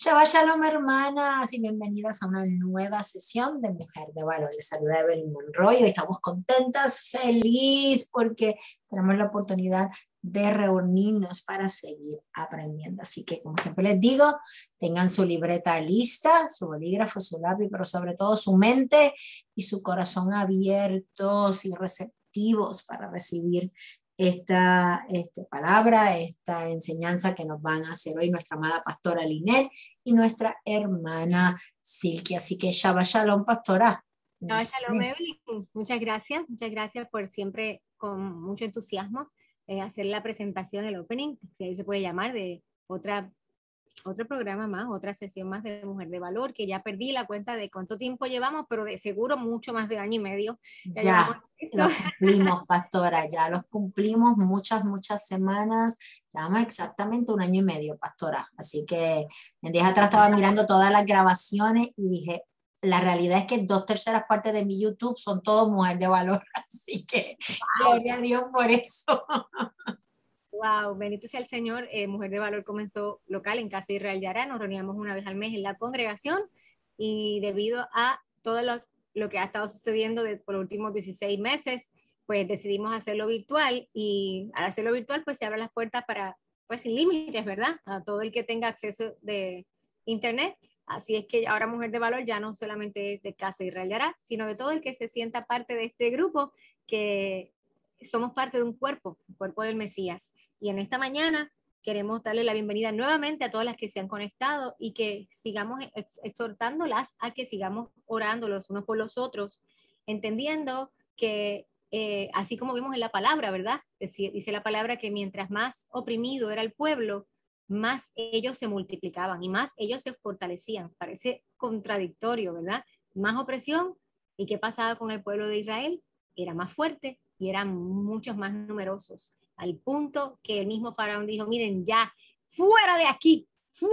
Shabbat Shalom, hermanas, y bienvenidas a una nueva sesión de Mujer de Valor. Les saluda Evelyn Monroy. Hoy estamos contentas, feliz, porque tenemos la oportunidad de reunirnos para seguir aprendiendo. Así que, como siempre les digo, tengan su libreta lista, su bolígrafo, su lápiz, pero sobre todo su mente y su corazón abiertos y receptivos para recibir esta palabra, esta enseñanza que nos van a hacer hoy nuestra amada pastora Linet y nuestra hermana Silky. Así que Shabbat Shalom, pastora. Shabbat Shalom, Evelyn. Muchas gracias por siempre con mucho entusiasmo hacer la presentación, el opening, si ahí se puede llamar, de otro programa más, otra sesión más de Mujer de Valor, que ya perdí la cuenta de cuánto tiempo llevamos, pero de seguro mucho más de año y medio. Ya los cumplimos, pastora, ya los cumplimos muchas semanas, llevamos exactamente un año y medio, pastora. Así que en días atrás estaba mirando todas las grabaciones y dije, la realidad es que 2/3 partes de mi YouTube son todo Mujer de Valor, así que gloria a Dios por eso. Wow, bendito sea el Señor. Mujer de Valor comenzó local en Casa Israel Yara. Nos reuníamos una vez al mes en la congregación y debido a todo lo que ha estado sucediendo por los últimos 16 meses, pues decidimos hacerlo virtual y al hacerlo virtual pues se abren las puertas para, pues sin límites, ¿verdad? A todo el que tenga acceso de internet. Así es que ahora Mujer de Valor ya no solamente es de Casa Israel Yara, sino de todo el que se sienta parte de este grupo, que somos parte de un cuerpo, el cuerpo del Mesías. Y en esta mañana queremos darle la bienvenida nuevamente a todas las que se han conectado y que sigamos exhortándolas a que sigamos orando los unos por los otros, entendiendo que así como vimos en la palabra, ¿verdad? Dice la palabra que mientras más oprimido era el pueblo, más ellos se multiplicaban y más ellos se fortalecían. Parece contradictorio, ¿verdad? Más opresión. ¿Y qué pasaba con el pueblo de Israel? Era más fuerte y eran muchos más numerosos, al punto que el mismo faraón dijo, miren, ya, fuera de aquí,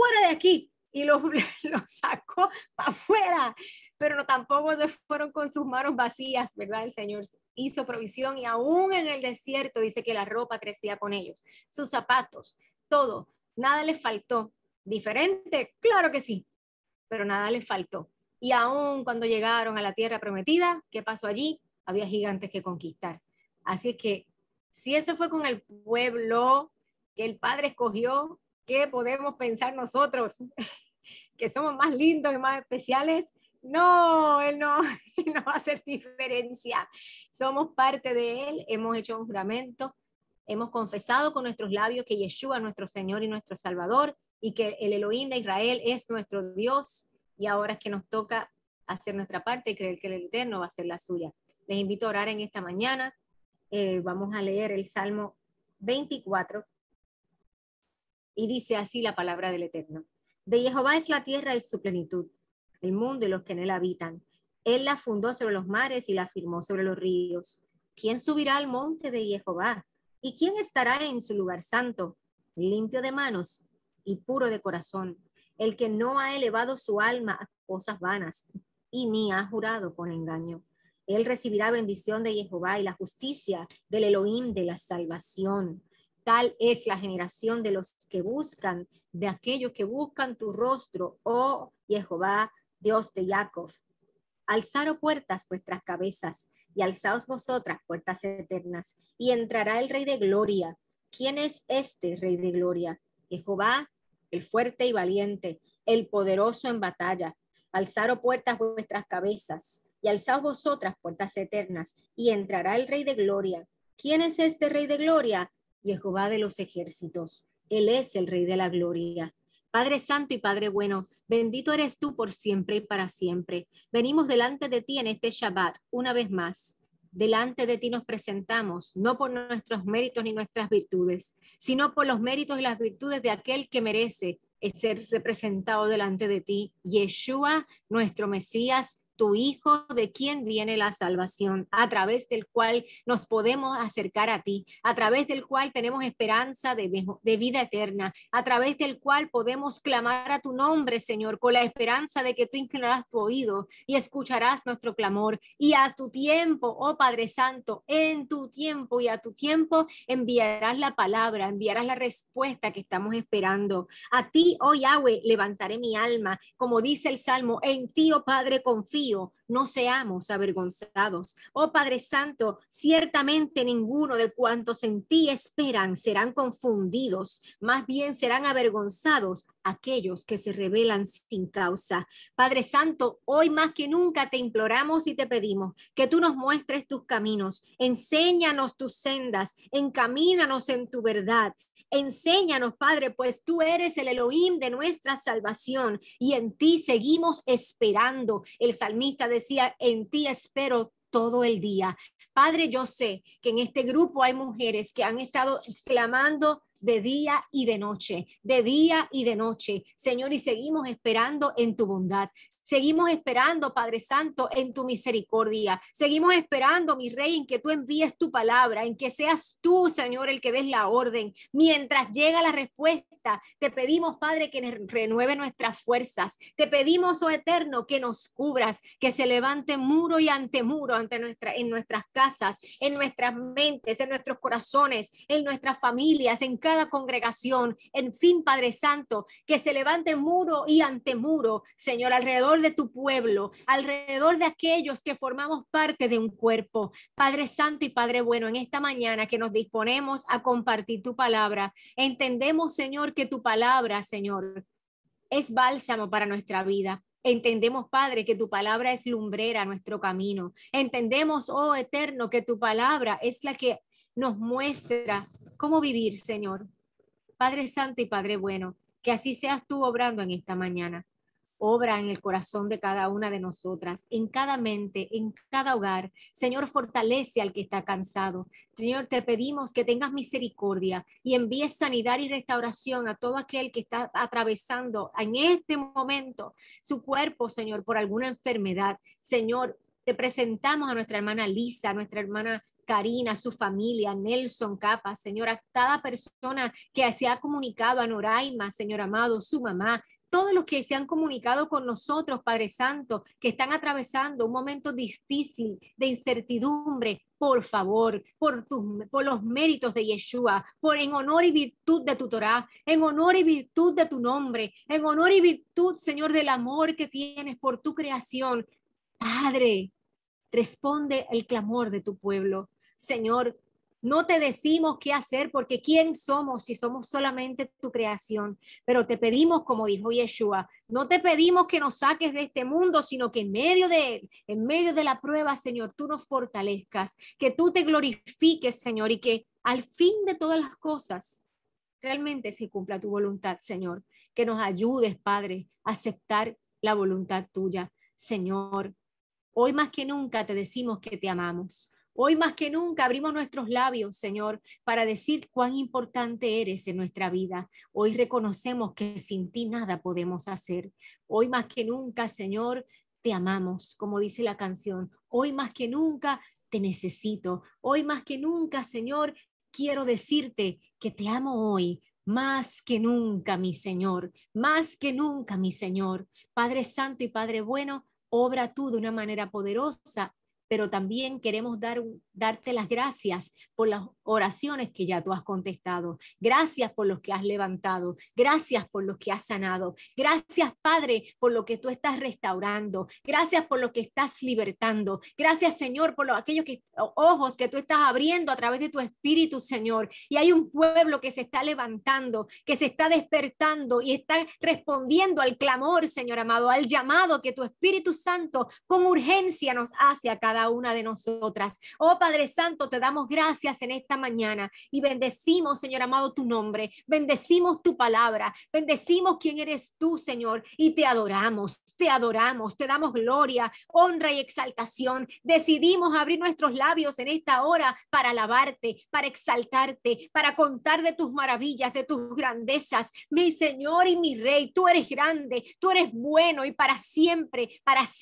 y lo sacó para afuera, pero no, tampoco se fueron con sus manos vacías, ¿verdad? El Señor hizo provisión y aún en el desierto dice que la ropa crecía con ellos, sus zapatos, todo, nada les faltó. ¿Diferente? Claro que sí, pero nada les faltó. Y aún cuando llegaron a la tierra prometida, ¿qué pasó allí? Había gigantes que conquistar. Así es que si eso fue con el pueblo que el Padre escogió, ¿qué podemos pensar nosotros? ¿Que somos más lindos y más especiales? No, él no, él no va a hacer diferencia. Somos parte de Él, hemos hecho un juramento, hemos confesado con nuestros labios que Yeshua es nuestro Señor y nuestro Salvador y que el Elohim de Israel es nuestro Dios, y ahora es que nos toca hacer nuestra parte y creer que el Eterno va a hacer la suya. Les invito a orar en esta mañana. Vamos a leer el Salmo 24 y dice así la palabra del Eterno. De Jehová es la tierra y su plenitud, el mundo y los que en él habitan. Él la fundó sobre los mares y la firmó sobre los ríos. ¿Quién subirá al monte de Jehová? ¿Y quién estará en su lugar santo? Limpio de manos y puro de corazón, el que no ha elevado su alma a cosas vanas y ni ha jurado con engaño. Él recibirá bendición de Jehová y la justicia del Elohim de la salvación. Tal es la generación de los que buscan, de aquellos que buscan tu rostro, oh Jehová, Dios de Jacob. Alzaros puertas vuestras cabezas, y alzaos vosotras puertas eternas, y entrará el Rey de Gloria. ¿Quién es este Rey de Gloria? Jehová, el fuerte y valiente, el poderoso en batalla. Alzaros puertas vuestras cabezas, y alzaos vosotras puertas eternas, y entrará el Rey de Gloria. ¿Quién es este Rey de Gloria? Jehová de los ejércitos. Él es el Rey de la Gloria. Padre Santo y Padre Bueno, bendito eres tú por siempre y para siempre. Venimos delante de ti en este Shabbat una vez más. Delante de ti nos presentamos, no por nuestros méritos ni nuestras virtudes, sino por los méritos y las virtudes de aquel que merece ser representado delante de ti, Yeshua, nuestro Mesías, tu Hijo, de quien viene la salvación, a través del cual nos podemos acercar a ti, a través del cual tenemos esperanza de vida eterna, a través del cual podemos clamar a tu nombre, Señor, con la esperanza de que tú inclinarás tu oído y escucharás nuestro clamor. Y a tu tiempo, oh Padre Santo, en tu tiempo y a tu tiempo enviarás la palabra, enviarás la respuesta que estamos esperando. A ti, oh Yahweh, levantaré mi alma, como dice el Salmo, en ti, oh Padre, confío, no seamos avergonzados. Oh Padre Santo, ciertamente ninguno de cuantos en ti esperan serán confundidos, más bien serán avergonzados aquellos que se rebelan sin causa. Padre Santo, hoy más que nunca te imploramos y te pedimos que tú nos muestres tus caminos, enséñanos tus sendas, encamínanos en tu verdad. Enséñanos, Padre, pues tú eres el Elohim de nuestra salvación y en ti seguimos esperando. El salmista decía, en ti espero todo el día. Padre, yo sé que en este grupo hay mujeres que han estado clamando de día y de noche, de día y de noche, Señor, y seguimos esperando en tu bondad. Seguimos esperando, Padre Santo, en tu misericordia. Seguimos esperando, mi Rey, en que tú envíes tu palabra, en que seas tú, Señor, el que des la orden. Mientras llega la respuesta, te pedimos, Padre, que renueve nuestras fuerzas. Te pedimos, oh Eterno, que nos cubras, que se levante muro y antemuro en nuestras casas, en nuestras mentes, en nuestros corazones, en nuestras familias, en cada congregación. En fin, Padre Santo, que se levante muro y antemuro, Señor, alrededor de tu pueblo, alrededor de aquellos que formamos parte de un cuerpo. Padre Santo y Padre bueno, en esta mañana que nos disponemos a compartir tu palabra, entendemos, Señor, que tu palabra, Señor, es bálsamo para nuestra vida. Entendemos, Padre, que tu palabra es lumbrera a nuestro camino. Entendemos, oh Eterno, que tu palabra es la que nos muestra cómo vivir, Señor. Padre Santo y Padre bueno, que así seas tú obrando en esta mañana. Obra en el corazón de cada una de nosotras, en cada mente, en cada hogar. Señor, fortalece al que está cansado. Señor, te pedimos que tengas misericordia y envíes sanidad y restauración a todo aquel que está atravesando en este momento su cuerpo, Señor, por alguna enfermedad. Señor, te presentamos a nuestra hermana Lisa, a nuestra hermana Karina, su familia, Nelson Capa, Señor, a cada persona que se ha comunicado, a Noraima, Señor amado, su mamá, todos los que se han comunicado con nosotros, Padre Santo, que están atravesando un momento difícil de incertidumbre, por favor, por los méritos de Yeshua, en honor y virtud de tu Torá, en honor y virtud de tu nombre, en honor y virtud, Señor, del amor que tienes por tu creación. Padre, responde el clamor de tu pueblo. Señor, no te decimos qué hacer porque quién somos si somos solamente tu creación, pero te pedimos, como dijo Yeshua, no te pedimos que nos saques de este mundo, sino que en medio de él, en medio de la prueba, Señor, tú nos fortalezcas, que tú te glorifiques, Señor, y que al fin de todas las cosas realmente se cumpla tu voluntad, Señor, que nos ayudes, Padre, a aceptar la voluntad tuya, Señor. Hoy más que nunca te decimos que te amamos. Hoy más que nunca abrimos nuestros labios, Señor, para decir cuán importante eres en nuestra vida. Hoy reconocemos que sin ti nada podemos hacer. Hoy más que nunca, Señor, te amamos, como dice la canción. Hoy más que nunca te necesito. Hoy más que nunca, Señor, quiero decirte que te amo hoy. Más que nunca, mi Señor. Más que nunca, mi Señor. Padre Santo y Padre bueno, obra tú de una manera poderosa, pero también queremos darte las gracias por las oraciones que ya tú has contestado. Gracias por los que has levantado. Gracias por los que has sanado. Gracias, Padre, por lo que tú estás restaurando. Gracias por lo que estás libertando. Gracias, Señor, por aquellos ojos que tú estás abriendo a través de tu Espíritu, Señor. Y hay un pueblo que se está levantando, que se está despertando y está respondiendo al clamor, Señor amado, al llamado que tu Espíritu Santo con urgencia nos hace a cada cada una de nosotras. Oh Padre Santo, te damos gracias en esta mañana y bendecimos, Señor amado, tu nombre, bendecimos tu palabra, bendecimos quién eres tú, Señor, y te adoramos, te damos gloria, honra y exaltación. Decidimos abrir nuestros labios en esta hora para alabarte, para exaltarte, para contar de tus maravillas, de tus grandezas. Mi Señor y mi Rey, tú eres grande, tú eres bueno y para siempre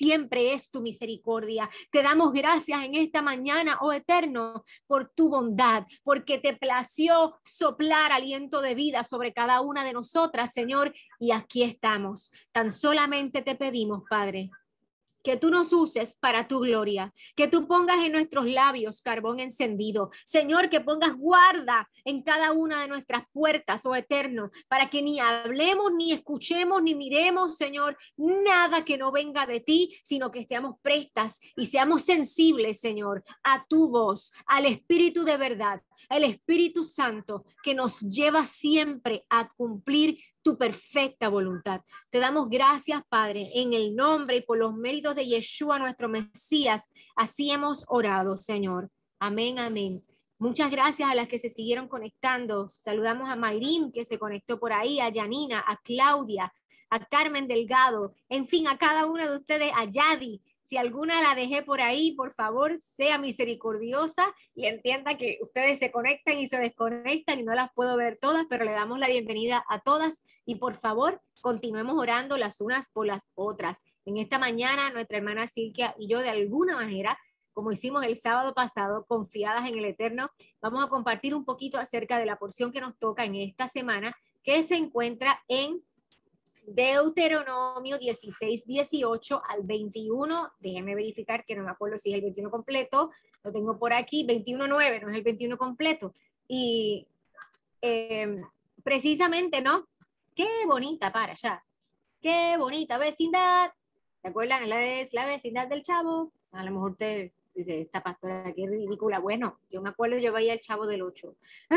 es tu misericordia. Te damos gracias en esta mañana, oh Eterno, por tu bondad, porque te plació soplar aliento de vida sobre cada una de nosotras, Señor, y aquí estamos. Tan solamente te pedimos, Padre, que tú nos uses para tu gloria, que tú pongas en nuestros labios carbón encendido. Señor, que pongas guarda en cada una de nuestras puertas, oh Eterno, para que ni hablemos, ni escuchemos, ni miremos, Señor, nada que no venga de ti, sino que estemos prestas y seamos sensibles, Señor, a tu voz, al Espíritu de verdad, el Espíritu Santo que nos lleva siempre a cumplir tu perfecta voluntad. Te damos gracias, Padre, en el nombre y por los méritos de Yeshua, nuestro Mesías. Así hemos orado, Señor. Amén, amén. Muchas gracias a las que se siguieron conectando. Saludamos a Mayrim, que se conectó por ahí, a Yanina, a Claudia, a Carmen Delgado, en fin, a cada una de ustedes, a Yadi. Si alguna la dejé por ahí, por favor, sea misericordiosa y entienda que ustedes se conectan y se desconectan y no las puedo ver todas, pero le damos la bienvenida a todas y por favor, continuemos orando las unas por las otras. En esta mañana, nuestra hermana Silvia y yo, de alguna manera, como hicimos el sábado pasado, confiadas en el Eterno, vamos a compartir un poquito acerca de la porción que nos toca en esta semana, que se encuentra en Deuteronomio 16, 18 al 21. Déjenme verificar que no me acuerdo si es el 21 completo. Lo tengo por aquí, 21:9, no es el 21 completo. Y precisamente, ¿no? Qué bonita para allá. Qué bonita vecindad. ¿Se acuerdan? Es la vecindad del Chavo. A lo mejor te dice, esta pastora, qué ridícula. Bueno, yo me acuerdo, yo veía el Chavo del 8.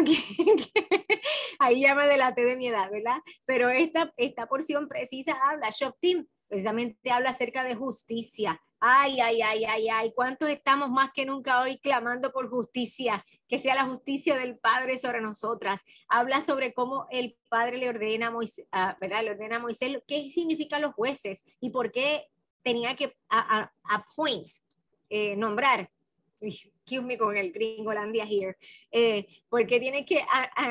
Ahí ya me delaté de mi edad, ¿verdad? Pero esta porción precisa habla, Shoftim, precisamente habla acerca de justicia. Ay, ay, ay, ay, ay, ¿cuántos estamos más que nunca hoy clamando por justicia? Que sea la justicia del Padre sobre nosotras. Habla sobre cómo el Padre le ordena a Moisés, ¿verdad? Le ordena a Moisés qué significan los jueces y por qué tenía que appoint, nombrar. Excuse me con el gringolandia here. ¿Por qué tiene que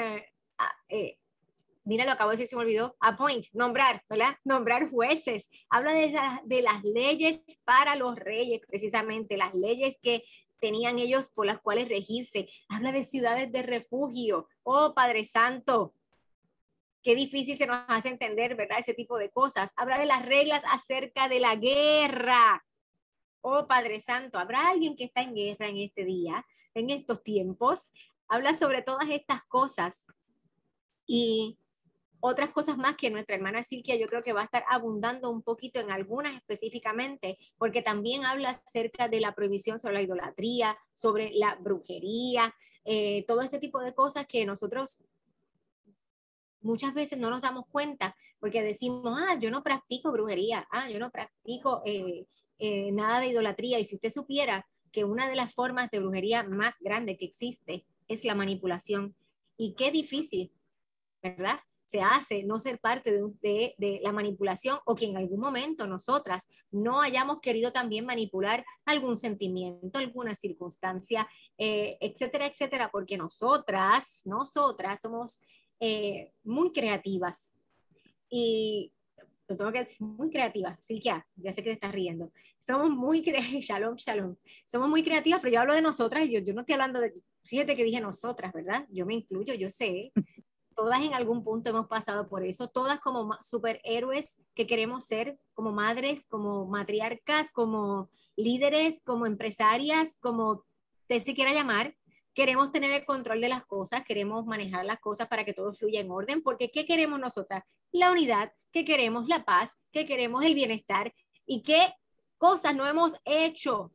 mira, lo acabo de decir, se me olvidó, appoint, nombrar, ¿verdad? Nombrar jueces. Habla de las leyes para los reyes, precisamente, las leyes que tenían ellos por las cuales regirse. Habla de ciudades de refugio. Oh, Padre Santo, qué difícil se nos hace entender, ¿verdad? Ese tipo de cosas. Habla de las reglas acerca de la guerra. Oh, Padre Santo, ¿habrá alguien que está en guerra en este día, en estos tiempos? Habla sobre todas estas cosas. Y otras cosas más que nuestra hermana Silvia yo creo que va a estar abundando un poquito en algunas específicamente, porque también habla acerca de la prohibición sobre la idolatría, sobre la brujería, todo este tipo de cosas que nosotros muchas veces no nos damos cuenta, porque decimos, yo no practico brujería, yo no practico nada de idolatría, y si usted supiera que una de las formas de brujería más grande que existe es la manipulación, y qué difícil, ¿verdad? Se hace no ser parte de la manipulación o que en algún momento nosotras no hayamos querido también manipular algún sentimiento, alguna circunstancia, etcétera, etcétera, porque nosotras somos muy creativas y lo tengo que decir, muy creativas, Silvia, ya sé que te estás riendo, somos muy creativas, shalom, shalom, somos muy creativas, pero yo hablo de nosotras y yo no estoy hablando de, fíjate que dije nosotras, ¿verdad? Yo me incluyo, yo sé, todas en algún punto hemos pasado por eso, todas como superhéroes que queremos ser, como madres, como matriarcas, como líderes, como empresarias, como usted se quiera llamar, queremos tener el control de las cosas, queremos manejar las cosas para que todo fluya en orden, porque ¿qué queremos nosotras? La unidad, ¿qué queremos? La paz, ¿qué queremos? El bienestar, y qué cosas no hemos hecho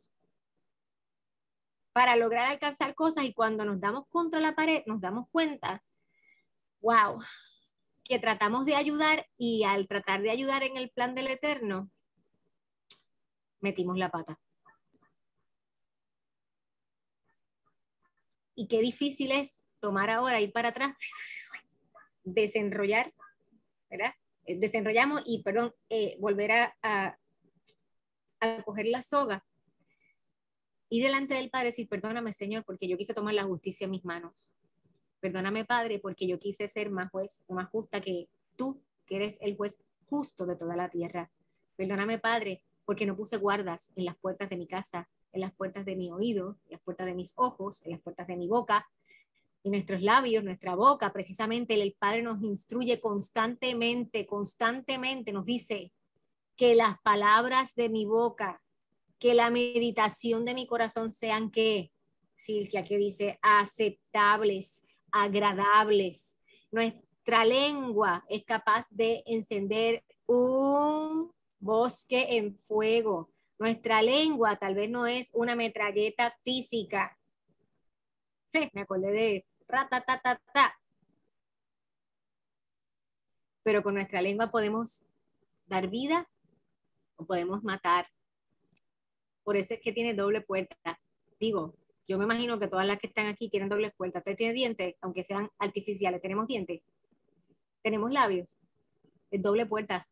para lograr alcanzar cosas, y cuando nos damos contra la pared, nos damos cuenta, wow, que tratamos de ayudar y al tratar de ayudar en el plan del Eterno, metimos la pata. Y qué difícil es tomar ahora, ir para atrás, desenrollar, ¿verdad? Desenrollamos y, perdón, volver a coger la soga y delante del Padre decir, perdóname, Señor, porque yo quise tomar la justicia en mis manos. Perdóname, Padre, porque yo quise ser más juez o más justa que tú, que eres el juez justo de toda la tierra. Perdóname, Padre, porque no puse guardas en las puertas de mi casa, en las puertas de mi oído, en las puertas de mis ojos, en las puertas de mi boca, y nuestros labios, nuestra boca. Precisamente el Padre nos instruye constantemente, constantemente nos dice que las palabras de mi boca, que la meditación de mi corazón sean que, Silvia, que dice, aceptables, agradables. Nuestra lengua es capaz de encender un bosque en fuego. Nuestra lengua tal vez no es una metralleta física. Me acordé de ratatatata. Pero con nuestra lengua podemos dar vida o podemos matar. Por eso es que tiene doble puerta. Digo, yo me imagino que todas las que están aquí tienen doble puerta. Usted tiene dientes, aunque sean artificiales. Tenemos dientes, tenemos labios. Es doble puerta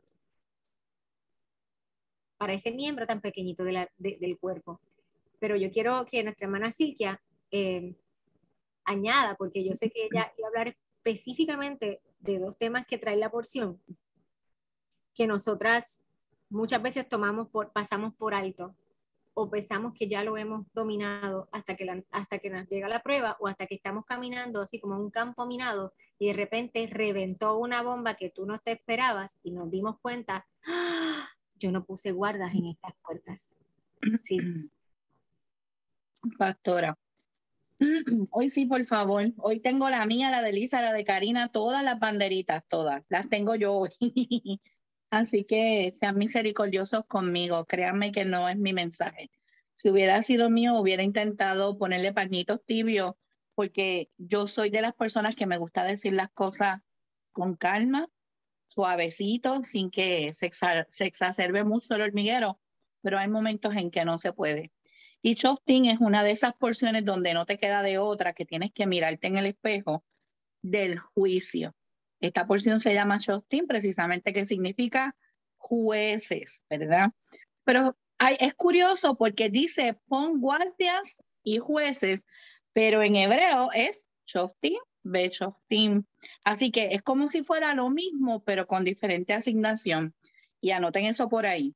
para ese miembro tan pequeñito del cuerpo. Pero yo quiero que nuestra hermana Silvia añada, porque yo sé que ella iba a hablar específicamente de dos temas que trae la porción, que nosotras muchas veces pasamos por alto o pensamos que ya lo hemos dominado hasta que nos llega la prueba o hasta que estamos caminando así como en un campo minado y de repente reventó una bomba que tú no te esperabas y nos dimos cuenta, ¡ah! Yo no puse guardas en estas puertas. Sí. Pastora, hoy sí, por favor. Hoy tengo la mía, la de Lisa, la de Karina, todas las banderitas, todas. Las tengo yo hoy. Así que sean misericordiosos conmigo. Créanme que no es mi mensaje. Si hubiera sido mío, hubiera intentado ponerle pañitos tibios, porque yo soy de las personas que me gusta decir las cosas con calma, suavecito, sin que se exacerbe mucho el hormiguero, pero hay momentos en que no se puede. Y shoftim es una de esas porciones donde no te queda de otra, que tienes que mirarte en el espejo del juicio. Esta porción se llama shoftim, precisamente que significa jueces, ¿verdad? Pero es curioso porque dice pon guardias y jueces, pero en hebreo es shoftim, be-shoftim. Así que es como si fuera lo mismo, pero con diferente asignación. Y anoten eso por ahí.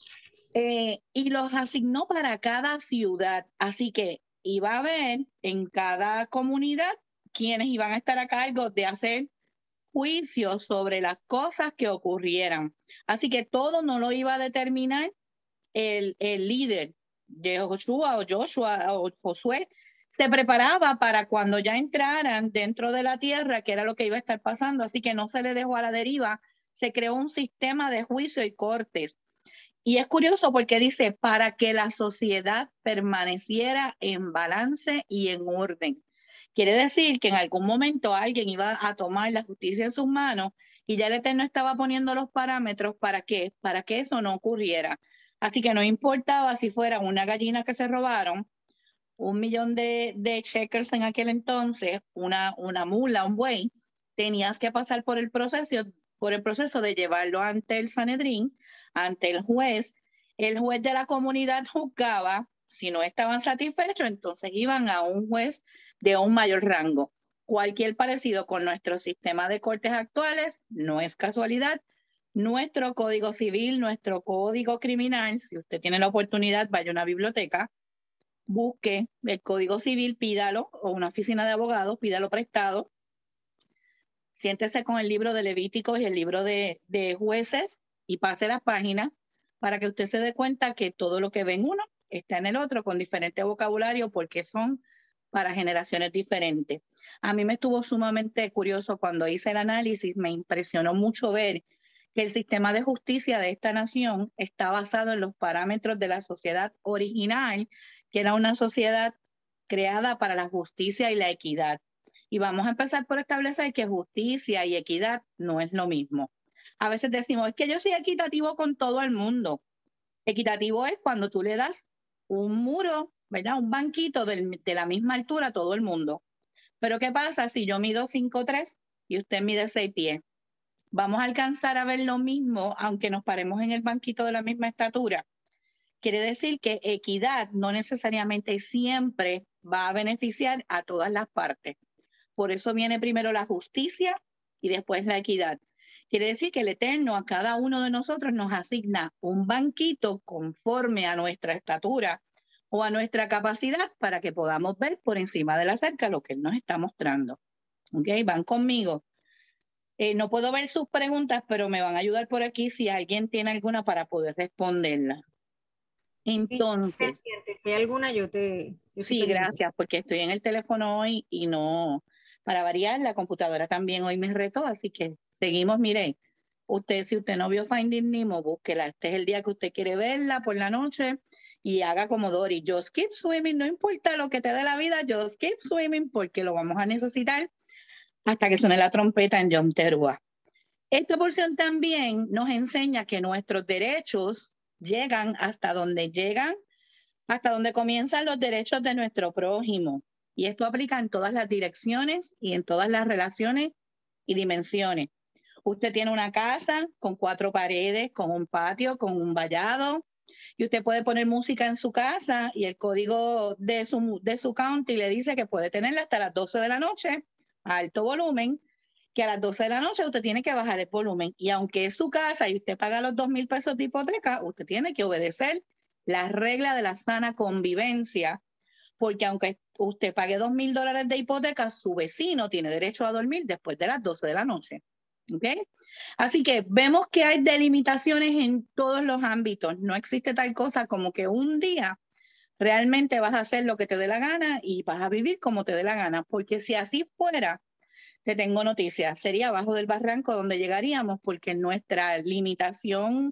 Y los asignó para cada ciudad. Así que iba a haber en cada comunidad quienes iban a estar a cargo de hacer juicios sobre las cosas que ocurrieran. Así que todo no lo iba a determinar el líder de Joshua o Josué. Se preparaba para cuando ya entraran dentro de la tierra, que era lo que iba a estar pasando. Así que no se le dejó a la deriva. Se creó un sistema de juicio y cortes. Y es curioso porque dice, para que la sociedad permaneciera en balance y en orden. Quiere decir que en algún momento alguien iba a tomar la justicia en sus manos y ya el Eterno estaba poniendo los parámetros para que eso no ocurriera. Así que no importaba si fuera una gallina que se robaron, 1,000,000 de shekels en aquel entonces, una mula, un buey, tenías que pasar por el proceso de llevarlo ante el Sanedrín, ante el juez. El juez de la comunidad juzgaba. Si no estaban satisfechos, entonces iban a un juez de un mayor rango. Cualquier parecido con nuestro sistema de cortes actuales no es casualidad. Nuestro código civil, nuestro código criminal, si usted tiene la oportunidad, vaya a una biblioteca, busque el código civil, pídalo, o una oficina de abogados, pídalo prestado. Siéntese con el libro de Levíticos y el libro de jueces y pase las páginas para que usted se dé cuenta que todo lo que ve en uno está en el otro con diferente vocabulario porque son para generaciones diferentes. A mí me estuvo sumamente curioso cuando hice el análisis, me impresionó mucho ver que el sistema de justicia de esta nación está basado en los parámetros de la sociedad original, que era una sociedad creada para la justicia y la equidad. Y vamos a empezar por establecer que justicia y equidad no es lo mismo. A veces decimos, es que yo soy equitativo con todo el mundo. Equitativo es cuando tú le das un muro ¿verdad? Un banquito de la misma altura todo el mundo. Pero ¿qué pasa si yo mido 5'3" y usted mide 6 pies? ¿Vamos a alcanzar a ver lo mismo aunque nos paremos en el banquito de la misma estatura? Quiere decir que equidad no necesariamente siempre va a beneficiar a todas las partes. Por eso viene primero la justicia y después la equidad. Quiere decir que el Eterno a cada uno de nosotros nos asigna un banquito conforme a nuestra estatura o a nuestra capacidad para que podamos ver por encima de la cerca lo que Él nos está mostrando. ¿Ok? Van conmigo. No puedo ver sus preguntas, pero me van a ayudar por aquí si alguien tiene alguna para poder responderla. Entonces, si hay alguna, yo te sí, gracias, porque estoy en el teléfono hoy y no, para variar, la computadora también hoy me retó, así que seguimos, mire, si usted no vio Finding Nemo, búsquela, este es el día que usted quiere verla por la noche y haga como Dory, just keep swimming, no importa lo que te dé la vida, just keep swimming, porque lo vamos a necesitar hasta que suene la trompeta en Yom Teruah. Esta porción también nos enseña que nuestros derechos llegan hasta donde comienzan los derechos de nuestro prójimo. Y esto aplica en todas las direcciones y en todas las relaciones y dimensiones. Usted tiene una casa con 4 paredes, con un patio, con un vallado, y usted puede poner música en su casa y el código de su county le dice que puede tenerla hasta las 12 de la noche a alto volumen, que a las 12 de la noche usted tiene que bajar el volumen. Y aunque es su casa y usted paga los 2,000 pesos de hipoteca, usted tiene que obedecer la regla de la sana convivencia, porque aunque usted pague $2,000 de hipoteca, su vecino tiene derecho a dormir después de las 12 de la noche. ¿Okay? Así que vemos que hay delimitaciones en todos los ámbitos. No existe tal cosa como que un día realmente vas a hacer lo que te dé la gana y vas a vivir como te dé la gana, porque si así fuera, te tengo noticias, sería abajo del barranco donde llegaríamos, porque nuestra limitación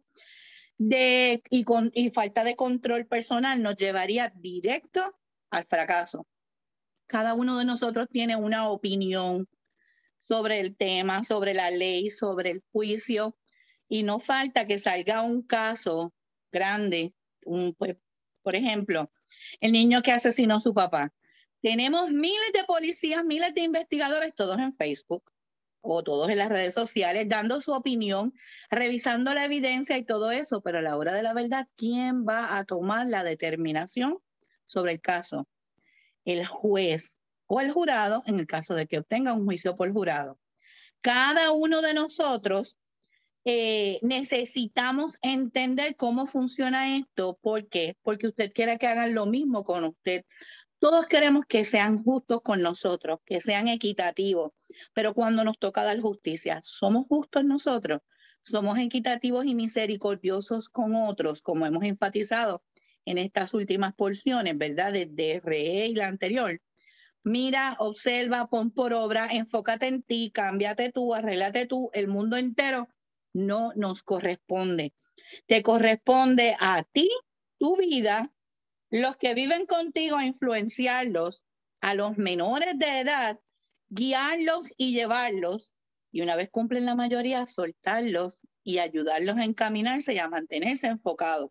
y falta de control personal nos llevaría directo al fracaso. Cada uno de nosotros tiene una opinión sobre el tema, sobre la ley, sobre el juicio, y no falta que salga un caso grande, pues, por ejemplo, el niño que asesinó a su papá. Tenemos miles de policías, miles de investigadores, todos en Facebook o todos en las redes sociales, dando su opinión, revisando la evidencia y todo eso, pero a la hora de la verdad, ¿quién va a tomar la determinación sobre el caso? El juez o el jurado, en el caso de que obtenga un juicio por jurado. Cada uno de nosotros necesitamos entender cómo funciona esto. ¿Por qué? Porque usted quiere que hagan lo mismo con usted. Todos queremos que sean justos con nosotros, que sean equitativos, pero cuando nos toca dar justicia, ¿somos justos nosotros? ¿Somos equitativos y misericordiosos con otros, como hemos enfatizado en estas últimas porciones, ¿verdad? Desde RE y la anterior. Mira, observa, pon por obra, enfócate en ti, cámbiate tú, arréglate tú, el mundo entero no nos corresponde. Te corresponde a ti, tu vida, los que viven contigo, influenciarlos, a los menores de edad, guiarlos y llevarlos, y una vez cumplen la mayoría, soltarlos y ayudarlos a encaminarse y a mantenerse enfocados.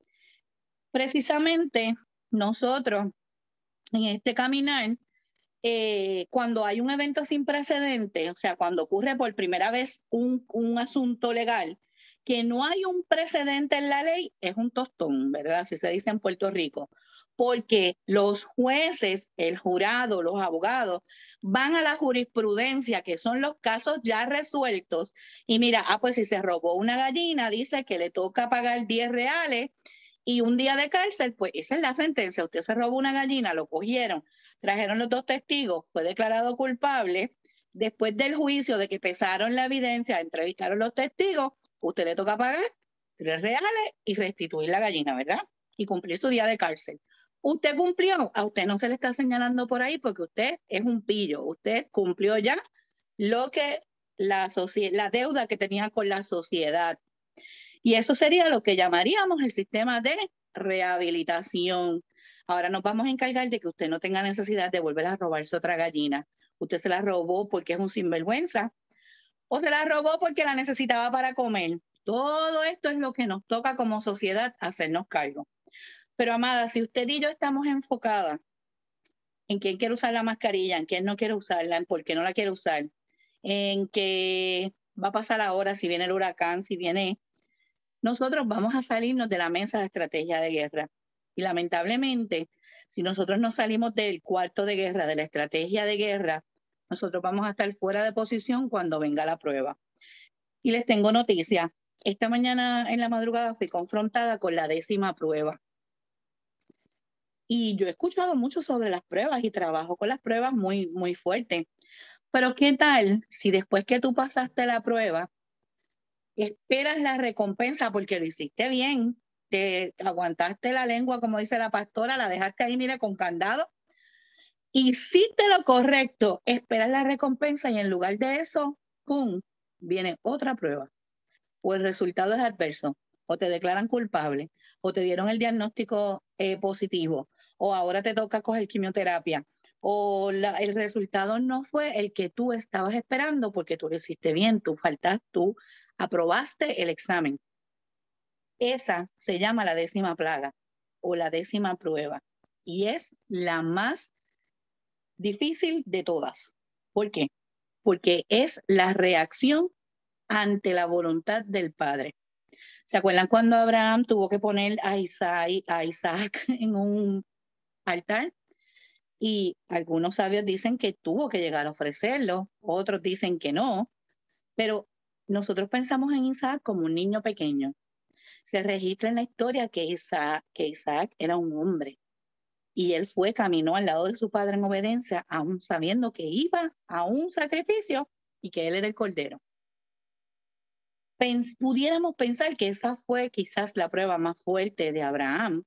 Precisamente nosotros en este caminar, cuando hay un evento sin precedente, o sea, cuando ocurre por primera vez un asunto legal, que no hay un precedente en la ley, es un tostón, ¿verdad? Así se dice en Puerto Rico, porque los jueces, el jurado, los abogados, van a la jurisprudencia, que son los casos ya resueltos, y mira, pues si se robó una gallina, dice que le toca pagar 10 reales, y un día de cárcel, pues esa es la sentencia. Usted se robó una gallina, lo cogieron, trajeron los 2 testigos, fue declarado culpable. Después del juicio, de que pesaron la evidencia, entrevistaron los testigos, usted le toca pagar 3 reales y restituir la gallina, ¿verdad? Y cumplir su día de cárcel. Usted cumplió, a usted no se le está señalando por ahí porque usted es un pillo. Usted cumplió ya lo que la deuda que tenía con la sociedad. Y eso sería lo que llamaríamos el sistema de rehabilitación. Ahora nos vamos a encargar de que usted no tenga necesidad de volver a robarse otra gallina. Usted se la robó porque es un sinvergüenza o se la robó porque la necesitaba para comer. Todo esto es lo que nos toca como sociedad hacernos cargo. Pero, amada, si usted y yo estamos enfocadas en quién quiere usar la mascarilla, en quién no quiere usarla, en por qué no la quiere usar, en qué va a pasar ahora, si viene el huracán, si viene... Nosotros vamos a salirnos de la mesa de estrategia de guerra. Y lamentablemente, si nosotros no salimos del cuarto de guerra, de la estrategia de guerra, nosotros vamos a estar fuera de posición cuando venga la prueba. Y les tengo noticia. Esta mañana en la madrugada fui confrontada con la 10ª prueba. Y yo he escuchado mucho sobre las pruebas y trabajo con las pruebas muy, muy fuerte. Pero ¿qué tal si después que tú pasaste la prueba, esperas la recompensa porque lo hiciste bien, te aguantaste la lengua, como dice la pastora, la dejaste ahí, mira, con candado, hiciste lo correcto, esperas la recompensa y en lugar de eso, ¡pum!, viene otra prueba o el resultado es adverso o te declaran culpable o te dieron el diagnóstico positivo o ahora te toca coger quimioterapia o el resultado no fue el que tú estabas esperando porque tú lo hiciste bien, tú aprobaste el examen. Esa se llama la 10ª plaga o la 10ª prueba y es la más difícil de todas. ¿Por qué? Porque es la reacción ante la voluntad del Padre. ¿Se acuerdan cuando Abraham tuvo que poner a Isaac en un altar? Y algunos sabios dicen que tuvo que llegar a ofrecerlo, otros dicen que no, pero nosotros pensamos en Isaac como un niño pequeño. Se registra en la historia que Isaac era un hombre y él caminó al lado de su padre en obediencia, aún sabiendo que iba a un sacrificio y que él era el cordero. Pudiéramos pensar que esa fue quizás la prueba más fuerte de Abraham,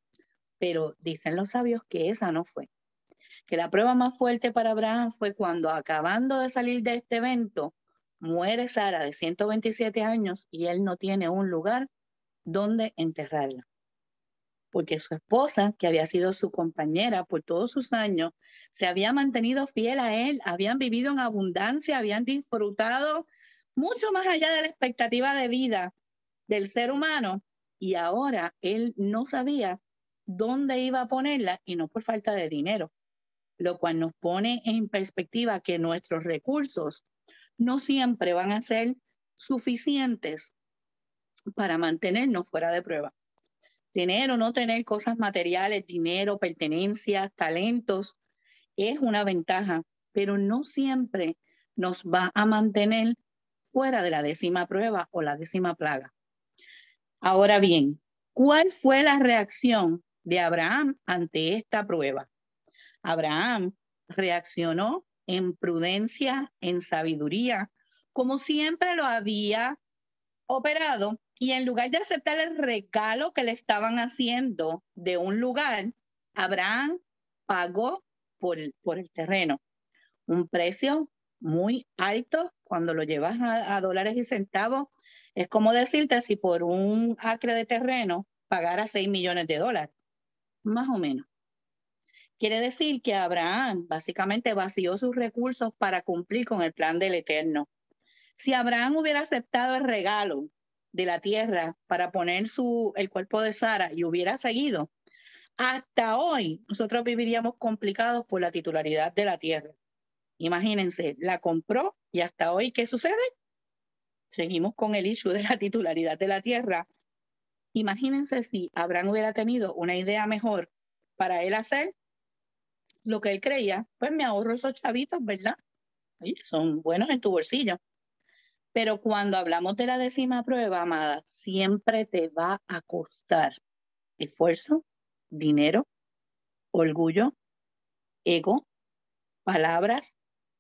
pero dicen los sabios que esa no fue. Que la prueba más fuerte para Abraham fue cuando, acabando de salir de este evento, muere Sara de 127 años y él no tiene un lugar donde enterrarla. Porque su esposa, que había sido su compañera por todos sus años, se había mantenido fiel a él, habían vivido en abundancia, habían disfrutado mucho más allá de la expectativa de vida del ser humano, y ahora él no sabía dónde iba a ponerla y no por falta de dinero, lo cual nos pone en perspectiva que nuestros recursos no siempre van a ser suficientes para mantenernos fuera de prueba. Tener o no tener cosas materiales, dinero, pertenencias, talentos, es una ventaja, pero no siempre nos va a mantener fuera de la 10ª prueba o la 10ª plaga. Ahora bien, ¿cuál fue la reacción de Abraham ante esta prueba? Abraham reaccionó en prudencia, en sabiduría, como siempre lo había operado, y en lugar de aceptar el regalo que le estaban haciendo de un lugar, Abraham pagó por el terreno. Un precio muy alto cuando lo llevas a dólares y centavos. Es como decirte si por un acre de terreno pagara 6 millones de dólares, más o menos. Quiere decir que Abraham básicamente vació sus recursos para cumplir con el plan del Eterno. Si Abraham hubiera aceptado el regalo de la tierra para poner el cuerpo de Sara y hubiera seguido, hasta hoy nosotros viviríamos complicados por la titularidad de la tierra. Imagínense, la compró y hasta hoy, ¿qué sucede? Seguimos con el issue de la titularidad de la tierra. Imagínense si Abraham hubiera tenido una idea mejor para él hacer lo que él creía, pues me ahorro esos chavitos, ¿verdad? Oye, son buenos en tu bolsillo. Pero cuando hablamos de la 10ª prueba, amada, siempre te va a costar esfuerzo, dinero, orgullo, ego, palabras,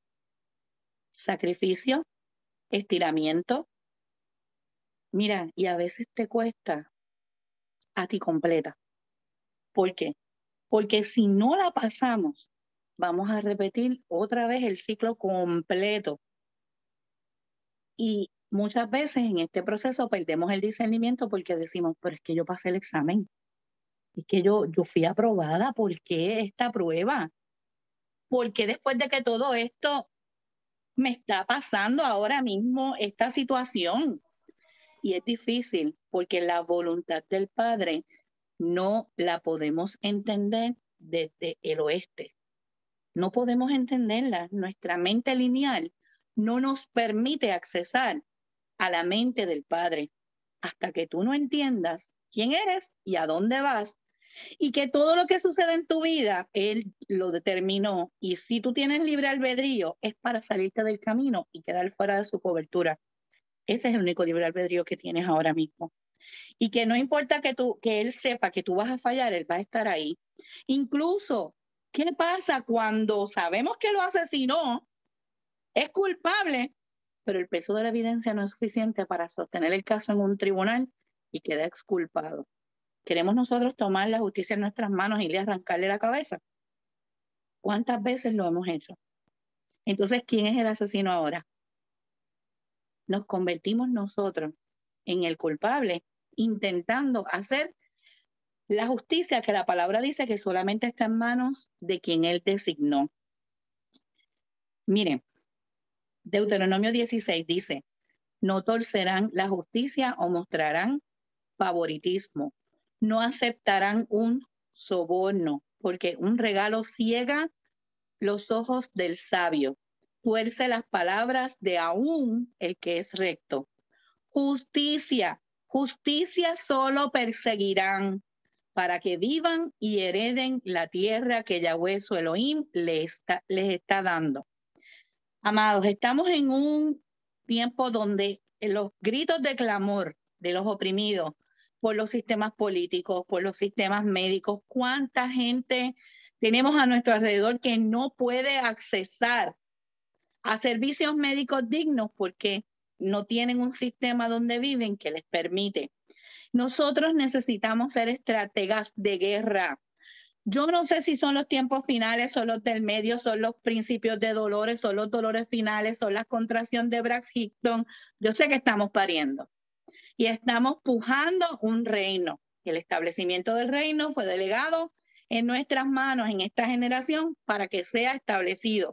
sacrificio, estiramiento. Mira, y a veces te cuesta a ti completa. ¿Por qué? Porque si no la pasamos, vamos a repetir otra vez el ciclo completo. Y muchas veces en este proceso perdemos el discernimiento porque decimos, pero es que yo pasé el examen. Es que yo fui aprobada. ¿Por qué esta prueba? ¿Por qué después de que todo esto me está pasando ahora mismo esta situación? Y es difícil porque la voluntad del Padre no la podemos entender desde el oeste. No podemos entenderla. Nuestra mente lineal no nos permite accesar a la mente del Padre hasta que tú no entiendas quién eres y a dónde vas, y que todo lo que sucede en tu vida, Él lo determinó. Y si tú tienes libre albedrío, es para salirte del camino y quedar fuera de su cobertura. Ese es el único libre albedrío que tienes ahora mismo. Y que no importa que Él sepa que tú vas a fallar, Él va a estar ahí. Incluso, ¿qué pasa cuando sabemos que lo asesinó? Es culpable, pero el peso de la evidencia no es suficiente para sostener el caso en un tribunal y queda exculpado. ¿Queremos nosotros tomar la justicia en nuestras manos y arrancarle la cabeza? ¿Cuántas veces lo hemos hecho? Entonces, ¿quién es el asesino ahora? Nos convertimos nosotros en el culpable, intentando hacer la justicia que la palabra dice que solamente está en manos de quien Él designó. Miren, Deuteronomio 16 dice, no torcerán la justicia o mostrarán favoritismo, no aceptarán un soborno, porque un regalo ciega los ojos del sabio, tuerce las palabras de aún el que es recto. Justicia solo perseguirán para que vivan y hereden la tierra que Yahweh su Elohim les está dando. Amados, estamos en un tiempo donde los gritos de clamor de los oprimidos por los sistemas políticos, por los sistemas médicos, cuánta gente tenemos a nuestro alrededor que no puede accesar a servicios médicos dignos porque no tienen un sistema donde viven que les permite. Nosotros necesitamos ser estrategas de guerra. Yo no sé si son los tiempos finales, son los del medio, son los principios de dolores, son los dolores finales, son la contracción de Braxton. Yo sé que estamos pariendo y estamos pujando un reino. El establecimiento del reino fue delegado en nuestras manos en esta generación para que sea establecido.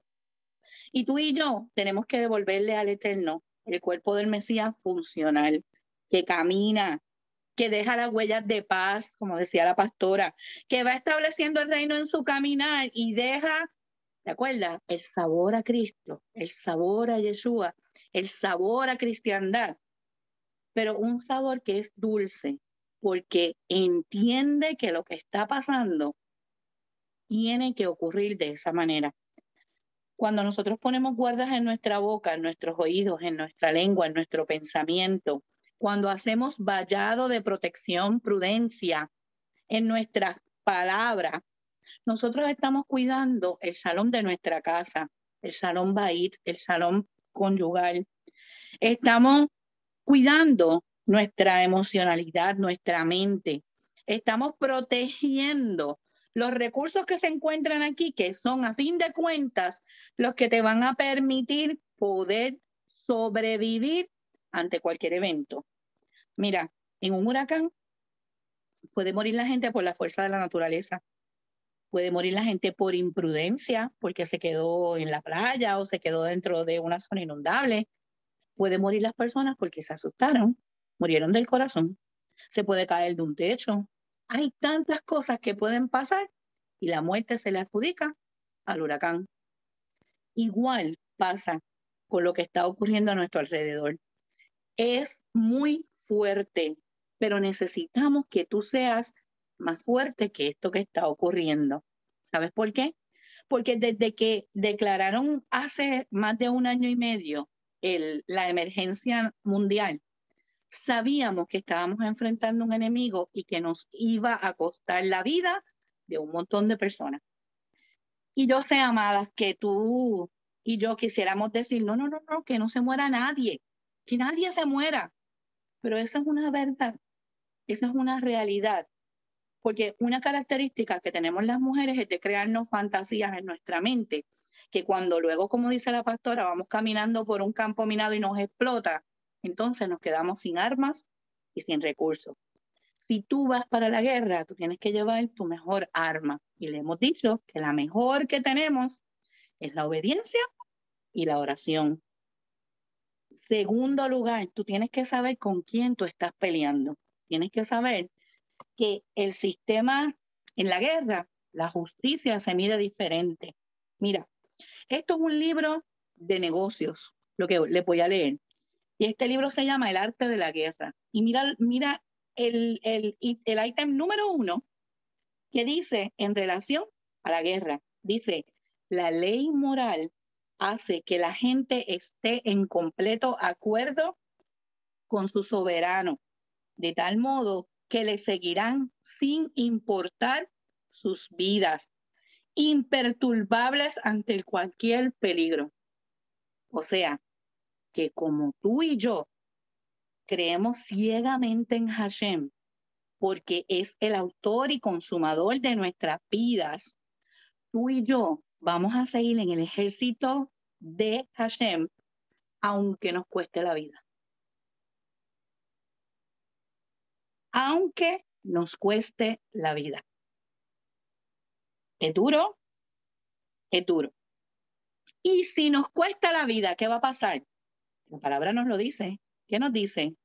Y tú y yo tenemos que devolverle al Eterno el cuerpo del Mesías funcional, que camina, que deja las huellas de paz, como decía la pastora, que va estableciendo el reino en su caminar y deja, ¿te acuerdas? El sabor a Cristo, el sabor a Yeshua, el sabor a cristiandad, pero un sabor que es dulce, porque entiende que lo que está pasando tiene que ocurrir de esa manera. Cuando nosotros ponemos guardas en nuestra boca, en nuestros oídos, en nuestra lengua, en nuestro pensamiento, cuando hacemos vallado de protección, prudencia en nuestras palabras, nosotros estamos cuidando el salón de nuestra casa, el salón bait, el salón conyugal. Estamos cuidando nuestra emocionalidad, nuestra mente. Estamos protegiendo los recursos que se encuentran aquí, que son a fin de cuentas los que te van a permitir poder sobrevivir ante cualquier evento. Mira, en un huracán puede morir la gente por la fuerza de la naturaleza. Puede morir la gente por imprudencia, porque se quedó en la playa o se quedó dentro de una zona inundable. Puede morir las personas porque se asustaron, murieron del corazón. Se puede caer de un techo. Hay tantas cosas que pueden pasar y la muerte se le adjudica al huracán. Igual pasa con lo que está ocurriendo a nuestro alrededor. Es muy fuerte, pero necesitamos que tú seas más fuerte que esto que está ocurriendo. ¿Sabes por qué? Porque desde que declararon hace más de 1 año y medio la emergencia mundial, sabíamos que estábamos enfrentando un enemigo y que nos iba a costar la vida de un montón de personas. Y yo sé, amadas, que tú y yo quisiéramos decir, no, que no se muera nadie, que nadie se muera. Pero esa es una verdad, esa es una realidad. Porque una característica que tenemos las mujeres es de crearnos fantasías en nuestra mente, que cuando luego, como dice la pastora, vamos caminando por un campo minado y nos explota, entonces nos quedamos sin armas y sin recursos. Si tú vas para la guerra, tú tienes que llevar tu mejor arma. Y le hemos dicho que la mejor que tenemos es la obediencia y la oración. Segundo lugar, tú tienes que saber con quién tú estás peleando. Tienes que saber que el sistema en la guerra, la justicia se mide diferente. Mira, esto es un libro de negocios, lo que le voy a leer. Y este libro se llama El arte de la guerra. Y mira el ítem número 1 que dice en relación a la guerra. Dice, la ley moral hace que la gente esté en completo acuerdo con su soberano, de tal modo que le seguirán sin importar sus vidas, imperturbables ante cualquier peligro. O sea, que como tú y yo creemos ciegamente en Hashem, porque es el autor y consumador de nuestras vidas, tú y yo vamos a seguir en el ejército de Hashem, aunque nos cueste la vida. Aunque nos cueste la vida. Es duro, es duro. Y si nos cuesta la vida, ¿qué va a pasar? La palabra nos lo dice. ¿Qué nos dice?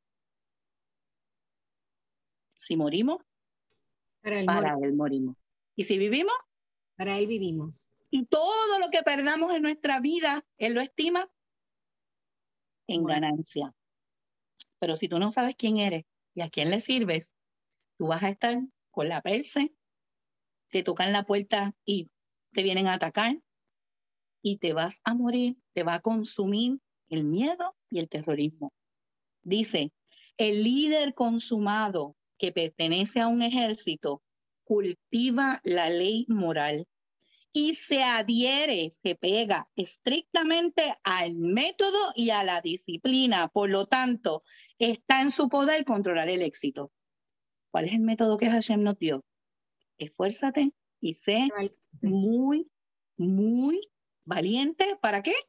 Si morimos, para él morimos. Y si vivimos, para él vivimos. Y todo lo que perdamos en nuestra vida, él lo estima en ganancia. Pero si tú no sabes quién eres y a quién le sirves, tú vas a estar con la perse, te tocan la puerta y te vienen a atacar y te vas a morir, te va a consumir el miedo y el terrorismo. Dice, el líder consumado que pertenece a un ejército cultiva la ley moral y se adhiere, se pega estrictamente al método y a la disciplina. Por lo tanto, está en su poder controlar el éxito. ¿Cuál es el método que Hashem nos dio? Esfuérzate y sé muy, muy valiente. ¿Para qué?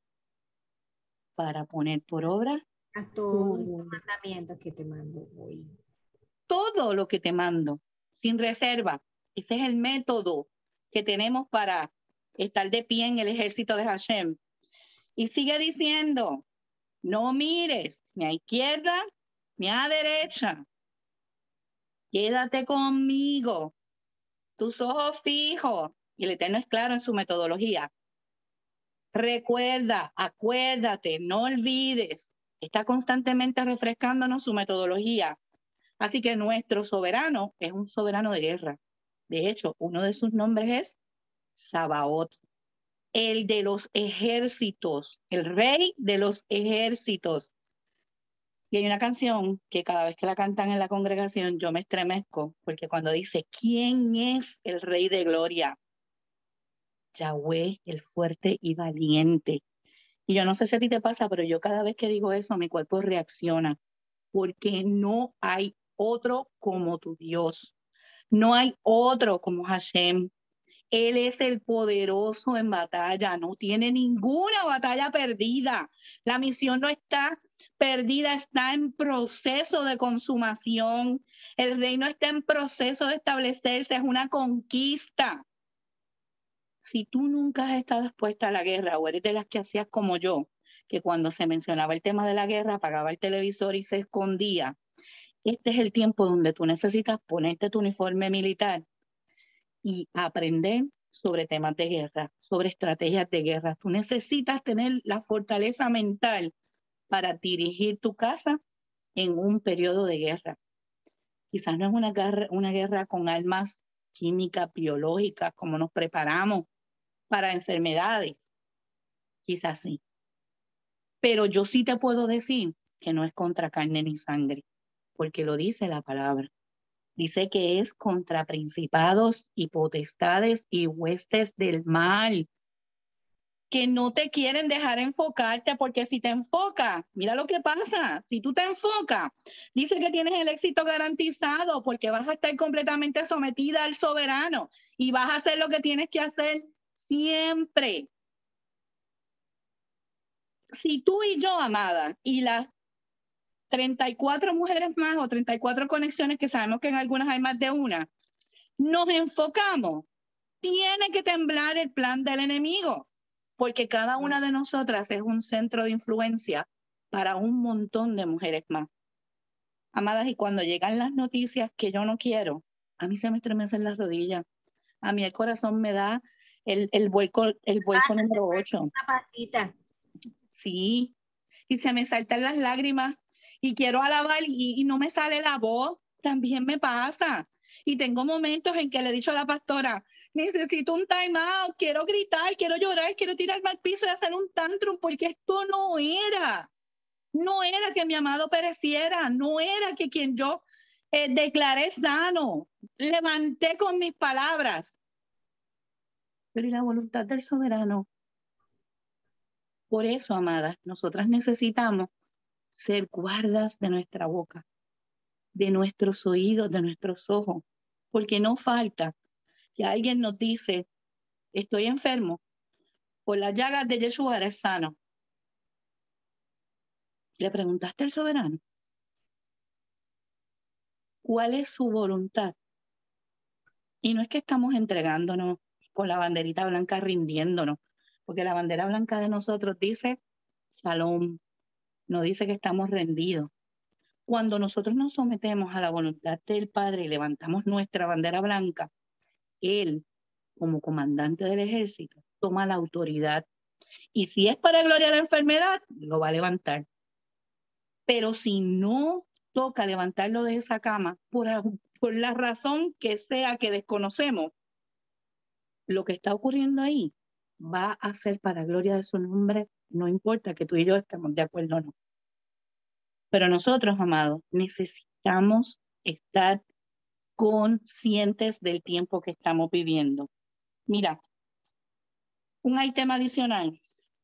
Para poner por obra a todos los mandamientos que te mando hoy. Todo lo que te mando, sin reserva. Ese es el método que tenemos para estar de pie en el ejército de Hashem. Y sigue diciendo, no mires ni a izquierda ni a derecha. Quédate conmigo, tus ojos fijos. Y el Eterno es claro en su metodología. Recuerda, acuérdate, no olvides. Está constantemente refrescándonos su metodología. Así que nuestro soberano es un soberano de guerra. De hecho, uno de sus nombres es Sabaoth, el de los ejércitos, el rey de los ejércitos. Y hay una canción que cada vez que la cantan en la congregación yo me estremezco, porque cuando dice, ¿quién es el rey de gloria? Yahweh, el fuerte y valiente. Y yo no sé si a ti te pasa, pero yo cada vez que digo eso, mi cuerpo reacciona, porque no hay otro como tu Dios. No hay otro como Hashem. Él es el poderoso en batalla, no tiene ninguna batalla perdida. La misión no está perdida, está en proceso de consumación. El reino está en proceso de establecerse, es una conquista. Si tú nunca has estado expuesta a la guerra o eres de las que hacías como yo, que cuando se mencionaba el tema de la guerra apagaba el televisor y se escondía, este es el tiempo donde tú necesitas ponerte tu uniforme militar y aprender sobre temas de guerra, sobre estrategias de guerra. Tú necesitas tener la fortaleza mental para dirigir tu casa en un periodo de guerra. Quizás no es una guerra con armas químicas, biológicas, como nos preparamos para enfermedades. Quizás sí. Pero yo sí te puedo decir que no es contra carne ni sangre, porque lo dice la palabra. Dice que es contra principados y potestades y huestes del mal, que no te quieren dejar enfocarte, porque si te enfocas, mira lo que pasa. Si tú te enfocas, dice que tienes el éxito garantizado, porque vas a estar completamente sometida al soberano y vas a hacer lo que tienes que hacer siempre. Si tú y yo, amada, y las 34 mujeres más o 34 conexiones, que sabemos que en algunas hay más de una, nos enfocamos, tiene que temblar el plan del enemigo, porque cada una de nosotras es un centro de influencia para un montón de mujeres más. Amadas, y cuando llegan las noticias que yo no quiero, a mí se me estremecen las rodillas. A mí el corazón me da el vuelco número 8. Una pasita. Sí, y se me saltan las lágrimas y quiero alabar y no me sale la voz. También me pasa. Y tengo momentos en que le he dicho a la pastora, necesito un time out, quiero gritar, quiero llorar, quiero tirarme al piso y hacer un tantrum, porque esto no era que mi amado pereciera, no era que quien yo declaré sano, levanté con mis palabras. Pero ¿y la voluntad del soberano? Por eso, amadas, nosotras necesitamos ser guardas de nuestra boca, de nuestros oídos, de nuestros ojos, porque no falta que alguien nos dice, estoy enfermo, por las llagas de Yeshua eres sano. ¿Le preguntaste al soberano cuál es su voluntad? Y no es que estamos entregándonos con la banderita blanca, rindiéndonos, porque la bandera blanca de nosotros dice Shalom, no dice que estamos rendidos. Cuando nosotros nos sometemos a la voluntad del Padre y levantamos nuestra bandera blanca, Él, como comandante del ejército, toma la autoridad. Y si es para gloria de la enfermedad, lo va a levantar. Pero si no toca levantarlo de esa cama, por la razón que sea que desconocemos, lo que está ocurriendo ahí va a ser para gloria de su nombre, no importa que tú y yo estemos de acuerdo o no. Pero nosotros, amados, necesitamos estar conscientes del tiempo que estamos viviendo. Mira, un ítem adicional.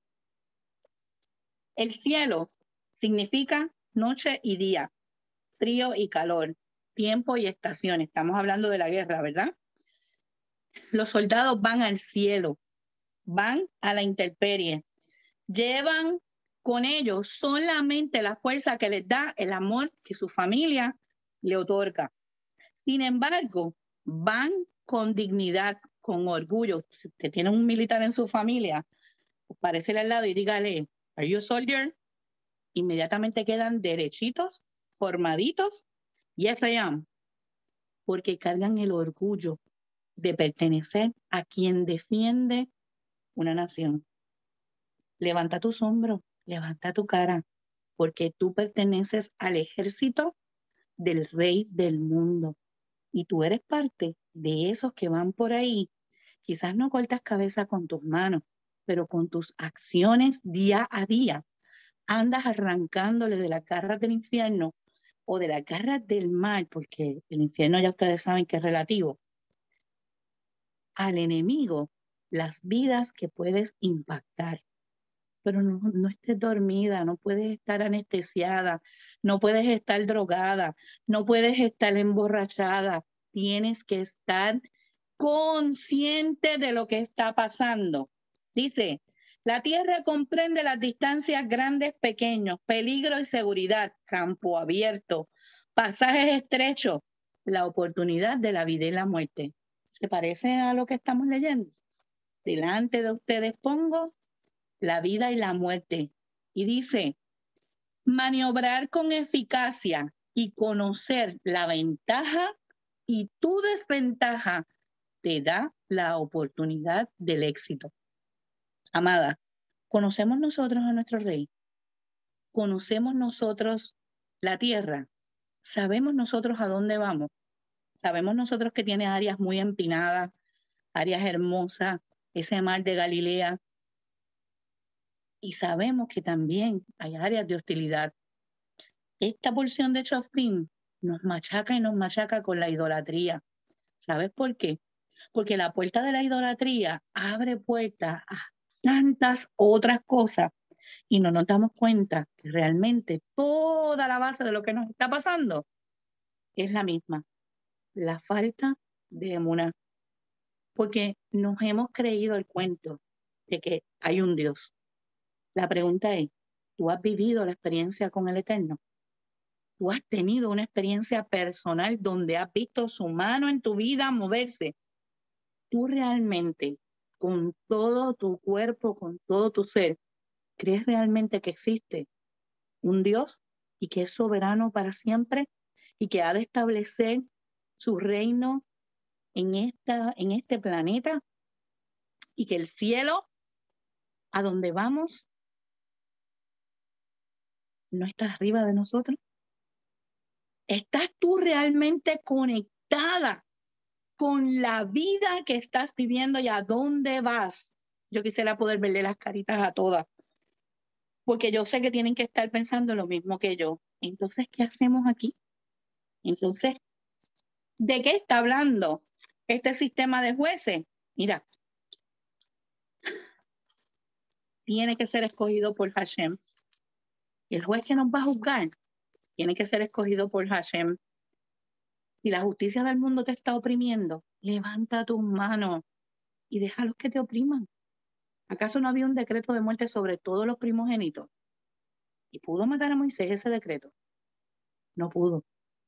El cielo significa noche y día, frío y calor, tiempo y estación. Estamos hablando de la guerra, ¿verdad? Los soldados van al cielo, van a la intemperie, llevan con ellos solamente la fuerza que les da el amor que su familia le otorga. Sin embargo, van con dignidad, con orgullo. Si usted tiene un militar en su familia, pues parécele al lado y dígale, ¿Are you a soldier? Inmediatamente quedan derechitos, formaditos, yes I am, porque cargan el orgullo de pertenecer a quien defiende una nación. Levanta tus hombros, levanta tu cara, porque tú perteneces al ejército del Rey del mundo. Y tú eres parte de esos que van por ahí. Quizás no cortas cabeza con tus manos, pero con tus acciones día a día andas arrancándole de las garras del infierno o de las garras del mal, porque el infierno ya ustedes saben que es relativo, al enemigo las vidas que puedes impactar. Pero no estés dormida, no puedes estar anestesiada, no puedes estar drogada, no puedes estar emborrachada. Tienes que estar consciente de lo que está pasando. Dice, la tierra comprende las distancias grandes, pequeños, peligro y seguridad, campo abierto, pasajes estrechos, la oportunidad de la vida y la muerte. ¿Se parece a lo que estamos leyendo? Delante de ustedes pongo la vida y la muerte. Y dice, maniobrar con eficacia y conocer la ventaja y tu desventaja te da la oportunidad del éxito. Amada, ¿conocemos nosotros a nuestro Rey? ¿Conocemos nosotros la tierra? ¿Sabemos nosotros a dónde vamos? ¿Sabemos nosotros que tiene áreas muy empinadas, áreas hermosas, ese mar de Galilea? Y sabemos que también hay áreas de hostilidad. Esta porción de Shoftim nos machaca y nos machaca con la idolatría. ¿Sabes por qué? Porque la puerta de la idolatría abre puertas a tantas otras cosas y no nos damos cuenta que realmente toda la base de lo que nos está pasando es la misma, la falta de emuná. Porque nos hemos creído el cuento de que hay un Dios. La pregunta es, ¿tú has vivido la experiencia con el Eterno? ¿Tú has tenido una experiencia personal donde has visto su mano en tu vida moverse? ¿Tú realmente, con todo tu cuerpo, con todo tu ser, crees realmente que existe un Dios y que es soberano para siempre y que ha de establecer su reino en este planeta, y que el cielo a donde vamos no está arriba de nosotros. ¿Estás tú realmente conectada con la vida que estás viviendo y a dónde vas? Yo quisiera poder verle las caritas a todas, porque yo sé que tienen que estar pensando lo mismo que yo. Entonces, ¿qué hacemos aquí? Entonces, ¿de qué está hablando este sistema de jueces? Mira, tiene que ser escogido por Hashem. Y el juez que nos va a juzgar tiene que ser escogido por Hashem. Si la justicia del mundo te está oprimiendo, levanta tus manos y déjalos que te opriman. ¿Acaso no había un decreto de muerte sobre todos los primogénitos? ¿Y pudo matar a Moisés ese decreto? No pudo.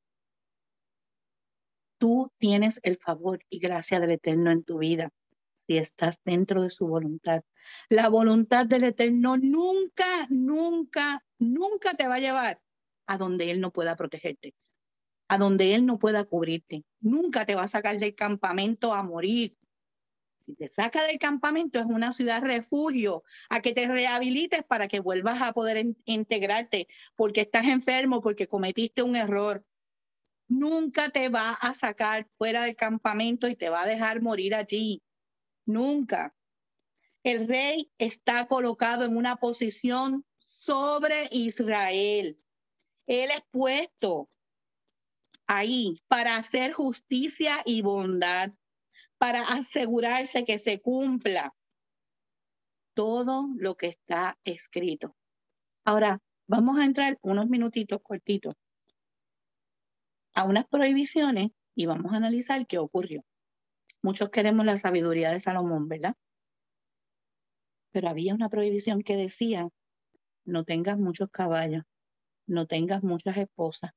Tú tienes el favor y gracia del Eterno en tu vida si estás dentro de su voluntad. La voluntad del Eterno nunca, nunca, nunca te va a llevar a donde Él no pueda protegerte, a donde Él no pueda cubrirte. Nunca te va a sacar del campamento a morir. Si te saca del campamento es una ciudad refugio, a que te rehabilites para que vuelvas a poder integrarte, porque estás enfermo, porque cometiste un error. Nunca te va a sacar fuera del campamento y te va a dejar morir allí. Nunca. El rey está colocado en una posición sobre Israel. Él es puesto ahí para hacer justicia y bondad, para asegurarse que se cumpla todo lo que está escrito. Ahora, vamos a entrar unos minutitos cortitos a unas prohibiciones y vamos a analizar qué ocurrió. Muchos queremos la sabiduría de Salomón, ¿verdad? Pero había una prohibición que decía, no tengas muchos caballos, no tengas muchas esposas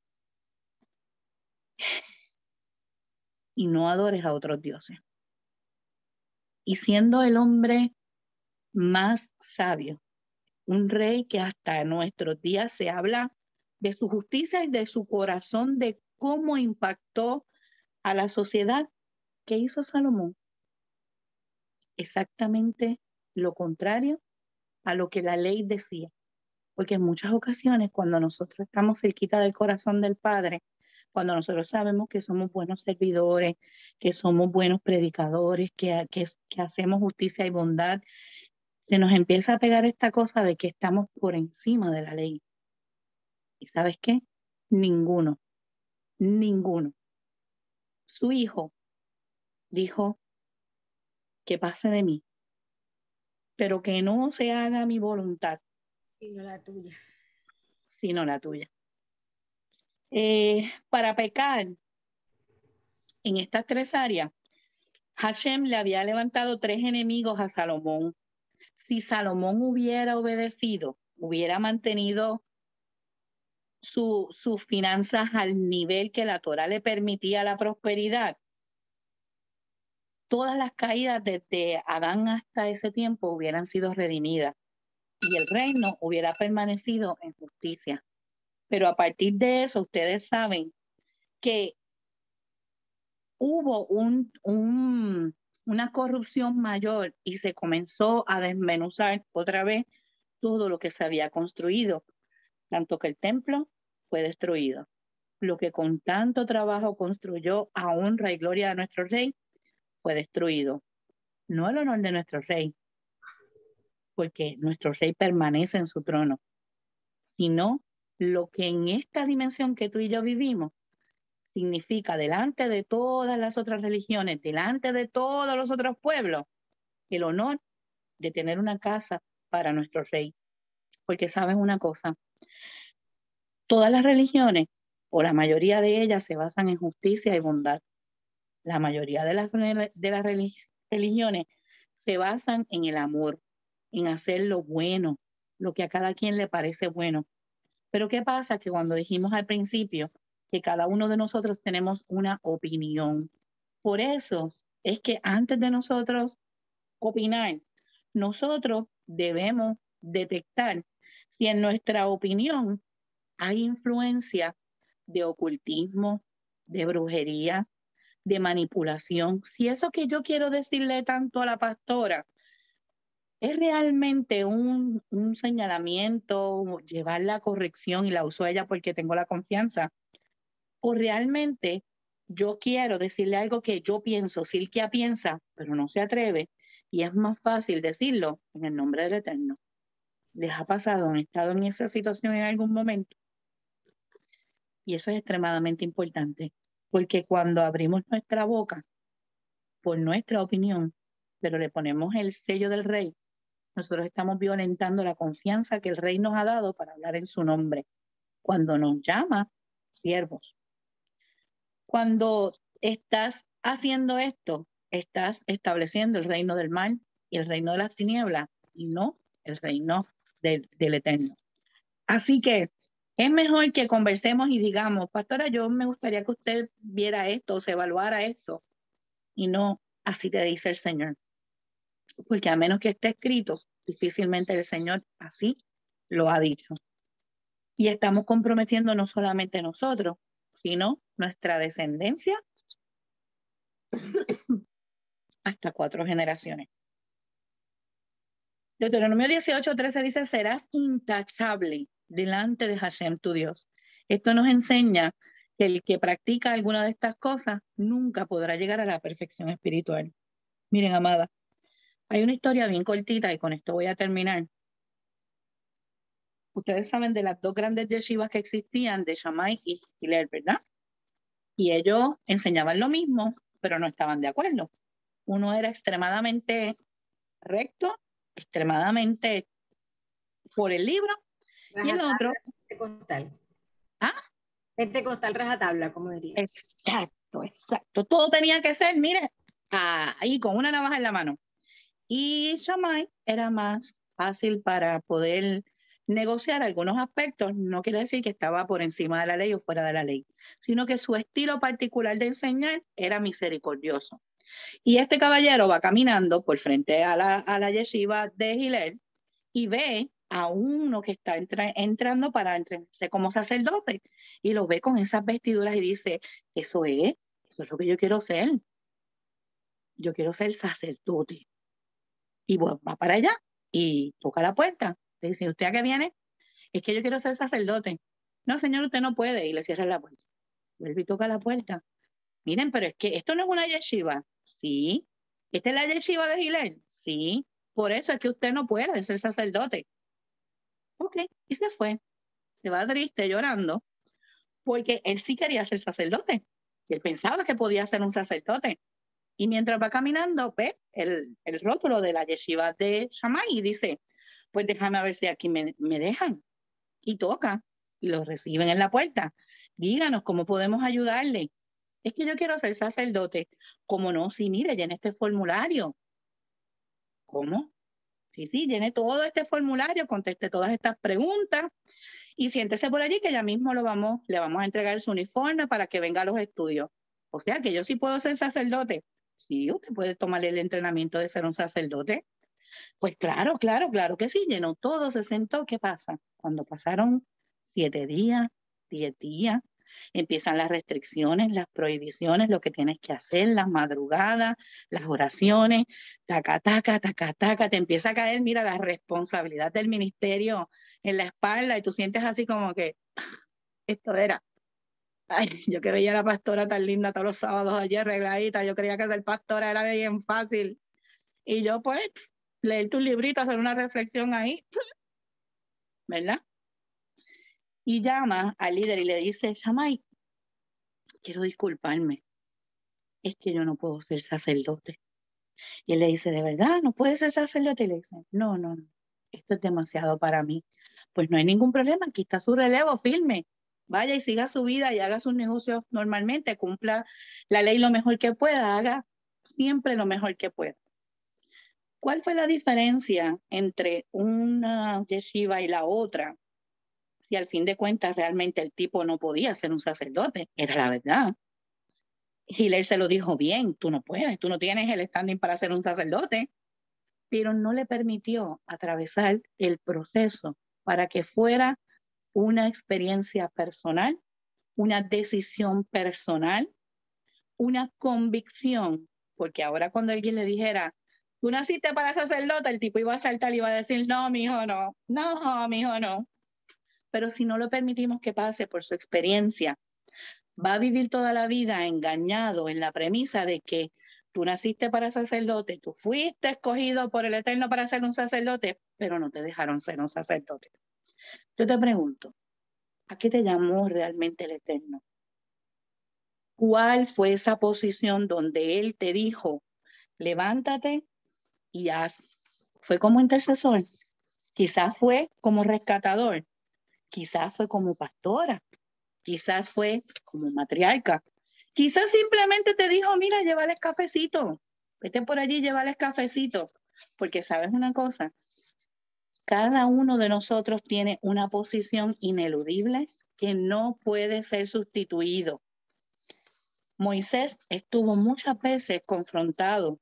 y no adores a otros dioses. Y siendo el hombre más sabio, un rey que hasta nuestros días se habla de su justicia y de su corazón, de cómo impactó a la sociedad, ¿qué hizo Salomón? Exactamente lo contrario a lo que la ley decía. Porque en muchas ocasiones cuando nosotros estamos cerquita del corazón del Padre, cuando nosotros sabemos que somos buenos servidores, que somos buenos predicadores, que hacemos justicia y bondad, se nos empieza a pegar esta cosa de que estamos por encima de la ley. ¿Y sabes qué? Ninguno. Su hijo dijo que pase de mí, pero que no se haga mi voluntad, sino la tuya. Sino la tuya. Para pecar en estas tres áreas, Hashem le había levantado 3 enemigos a Salomón. Si Salomón hubiera obedecido, hubiera mantenido sus finanzas al nivel que la Torá le permitía la prosperidad, todas las caídas desde Adán hasta ese tiempo hubieran sido redimidas y el reino hubiera permanecido en justicia. Pero a partir de eso, ustedes saben que hubo una corrupción mayor y se comenzó a desmenuzar otra vez todo lo que se había construido, tanto que el templo fue destruido. Lo que con tanto trabajo construyó a honra y gloria de nuestro rey fue destruido. No el honor de nuestro rey, porque nuestro rey permanece en su trono, sino lo que en esta dimensión que tú y yo vivimos significa delante de todas las otras religiones, delante de todos los otros pueblos, el honor de tener una casa para nuestro rey. Porque saben una cosa, todas las religiones, o la mayoría de ellas, se basan en justicia y bondad. La mayoría de las religiones se basan en el amor, en hacer lo bueno, lo que a cada quien le parece bueno. Pero ¿qué pasa? Que cuando dijimos al principio que cada uno de nosotros tenemos una opinión. Por eso es que antes de nosotros opinar, nosotros debemos detectar si en nuestra opinión hay influencia de ocultismo, de brujería, de manipulación. Si eso que yo quiero decirle tanto a la pastora es realmente un señalamiento, llevar la corrección y la uso a ella porque tengo la confianza, o realmente yo quiero decirle algo que yo pienso, Silvia piensa, pero no se atreve, y es más fácil decirlo en el nombre del Eterno. ¿Les ha pasado? ¿Han estado en esa situación en algún momento? Y eso es extremadamente importante, porque cuando abrimos nuestra boca por nuestra opinión, pero le ponemos el sello del rey, nosotros estamos violentando la confianza que el rey nos ha dado para hablar en su nombre. Cuando nos llama siervos. Cuando estás haciendo esto, estás estableciendo el reino del mal y el reino de las tinieblas y no el reino del Eterno. Así que es mejor que conversemos y digamos, pastora, yo me gustaría que usted viera esto o se evaluara esto y no así te dice el Señor. Porque a menos que esté escrito, difícilmente el Señor así lo ha dicho. Y estamos comprometiendo no solamente nosotros, sino nuestra descendencia hasta 4 generaciones. Deuteronomio 18:13 dice, serás intachable delante de Hashem tu Dios. Esto nos enseña que el que practica alguna de estas cosas nunca podrá llegar a la perfección espiritual. Miren, amada, hay una historia bien cortita y con esto voy a terminar. Ustedes saben de las 2 grandes yeshivas que existían, de Shammai y Hillel, ¿verdad? Y ellos enseñaban lo mismo, pero no estaban de acuerdo. Uno era extremadamente recto, extremadamente por el libro, y el otro... Pentecostal. ¿Ah? Pentecostal rajatabla, como diría. Exacto, exacto. Todo tenía que ser, mire, ahí con una navaja en la mano. Y Shammai era más fácil para poder negociar algunos aspectos. No quiere decir que estaba por encima de la ley o fuera de la ley, sino que su estilo particular de enseñar era misericordioso. Y este caballero va caminando por frente a la yeshiva de Hillel y ve a uno que está entrando para entrenarse como sacerdote y lo ve con esas vestiduras y dice, eso es lo que yo quiero ser. Yo quiero ser sacerdote. Y bueno, va para allá y toca la puerta. Le dice, ¿usted a qué viene? Es que yo quiero ser sacerdote. No, señor, usted no puede. Y le cierra la puerta. Vuelve y toca la puerta. Miren, pero es que esto no es una yeshiva. Sí. ¿Esta es la yeshiva de Hillel? Sí. Por eso es que usted no puede ser sacerdote. Ok. Y se fue. Se va triste, llorando, porque él sí quería ser sacerdote. Él pensaba que podía ser un sacerdote. Y mientras va caminando, ve el rótulo de la yeshiva de Shammai y dice, pues déjame ver si aquí me dejan. Y toca, y lo reciben en la puerta. Díganos cómo podemos ayudarle. Es que yo quiero ser sacerdote. ¿Cómo no? Sí, mire, llene este formulario. ¿Cómo? Sí, llene todo este formulario, conteste todas estas preguntas y siéntese por allí que ya mismo le vamos a entregar su uniforme para que venga a los estudios. O sea que yo sí puedo ser sacerdote. Sí, usted puede tomar el entrenamiento de ser un sacerdote. Pues claro que sí, llenó todo, se sentó. ¿Qué pasa? Cuando pasaron 7 días, 10 días, empiezan las restricciones, las prohibiciones, lo que tienes que hacer, las madrugadas, las oraciones, taca, taca, taca, taca, te empieza a caer, mira, la responsabilidad del ministerio en la espalda y tú sientes así como que esto era. Ay, yo que veía a la pastora tan linda todos los sábados allí arregladita, yo creía que ser pastora era bien fácil. Y yo pues leer tu librito, hacer una reflexión ahí, ¿verdad? Y llama al líder y le dice, Shammai, quiero disculparme, es que yo no puedo ser sacerdote. Y él le dice, ¿de verdad no puedes ser sacerdote? Y le dice, no, esto es demasiado para mí. Pues no hay ningún problema, aquí está su relevo, firme. Vaya y siga su vida y haga sus negocios normalmente, cumpla la ley lo mejor que pueda, haga siempre lo mejor que pueda. ¿Cuál fue la diferencia entre una yeshiva y la otra? Si al fin de cuentas realmente el tipo no podía ser un sacerdote, era la verdad. Hillel se lo dijo bien, tú no puedes, tú no tienes el standing para ser un sacerdote, pero no le permitió atravesar el proceso para que fuera una experiencia personal, una decisión personal, una convicción, porque ahora cuando alguien le dijera, tú naciste para sacerdote, el tipo iba a saltar y iba a decir, no, mijo, no, no, mijo, no. Pero si no lo permitimos que pase por su experiencia, va a vivir toda la vida engañado en la premisa de que tú naciste para sacerdote, tú fuiste escogido por el Eterno para ser un sacerdote, pero no te dejaron ser un sacerdote. Yo te pregunto, ¿a qué te llamó realmente el Eterno? ¿Cuál fue esa posición donde Él te dijo, levántate y haz? ¿Fue como intercesor? Quizás fue como rescatador, quizás fue como pastora, quizás fue como matriarca, quizás simplemente te dijo, mira, llévales cafecito, vete por allí, llévales cafecito, porque sabes una cosa, cada uno de nosotros tiene una posición ineludible que no puede ser sustituido. Moisés estuvo muchas veces confrontado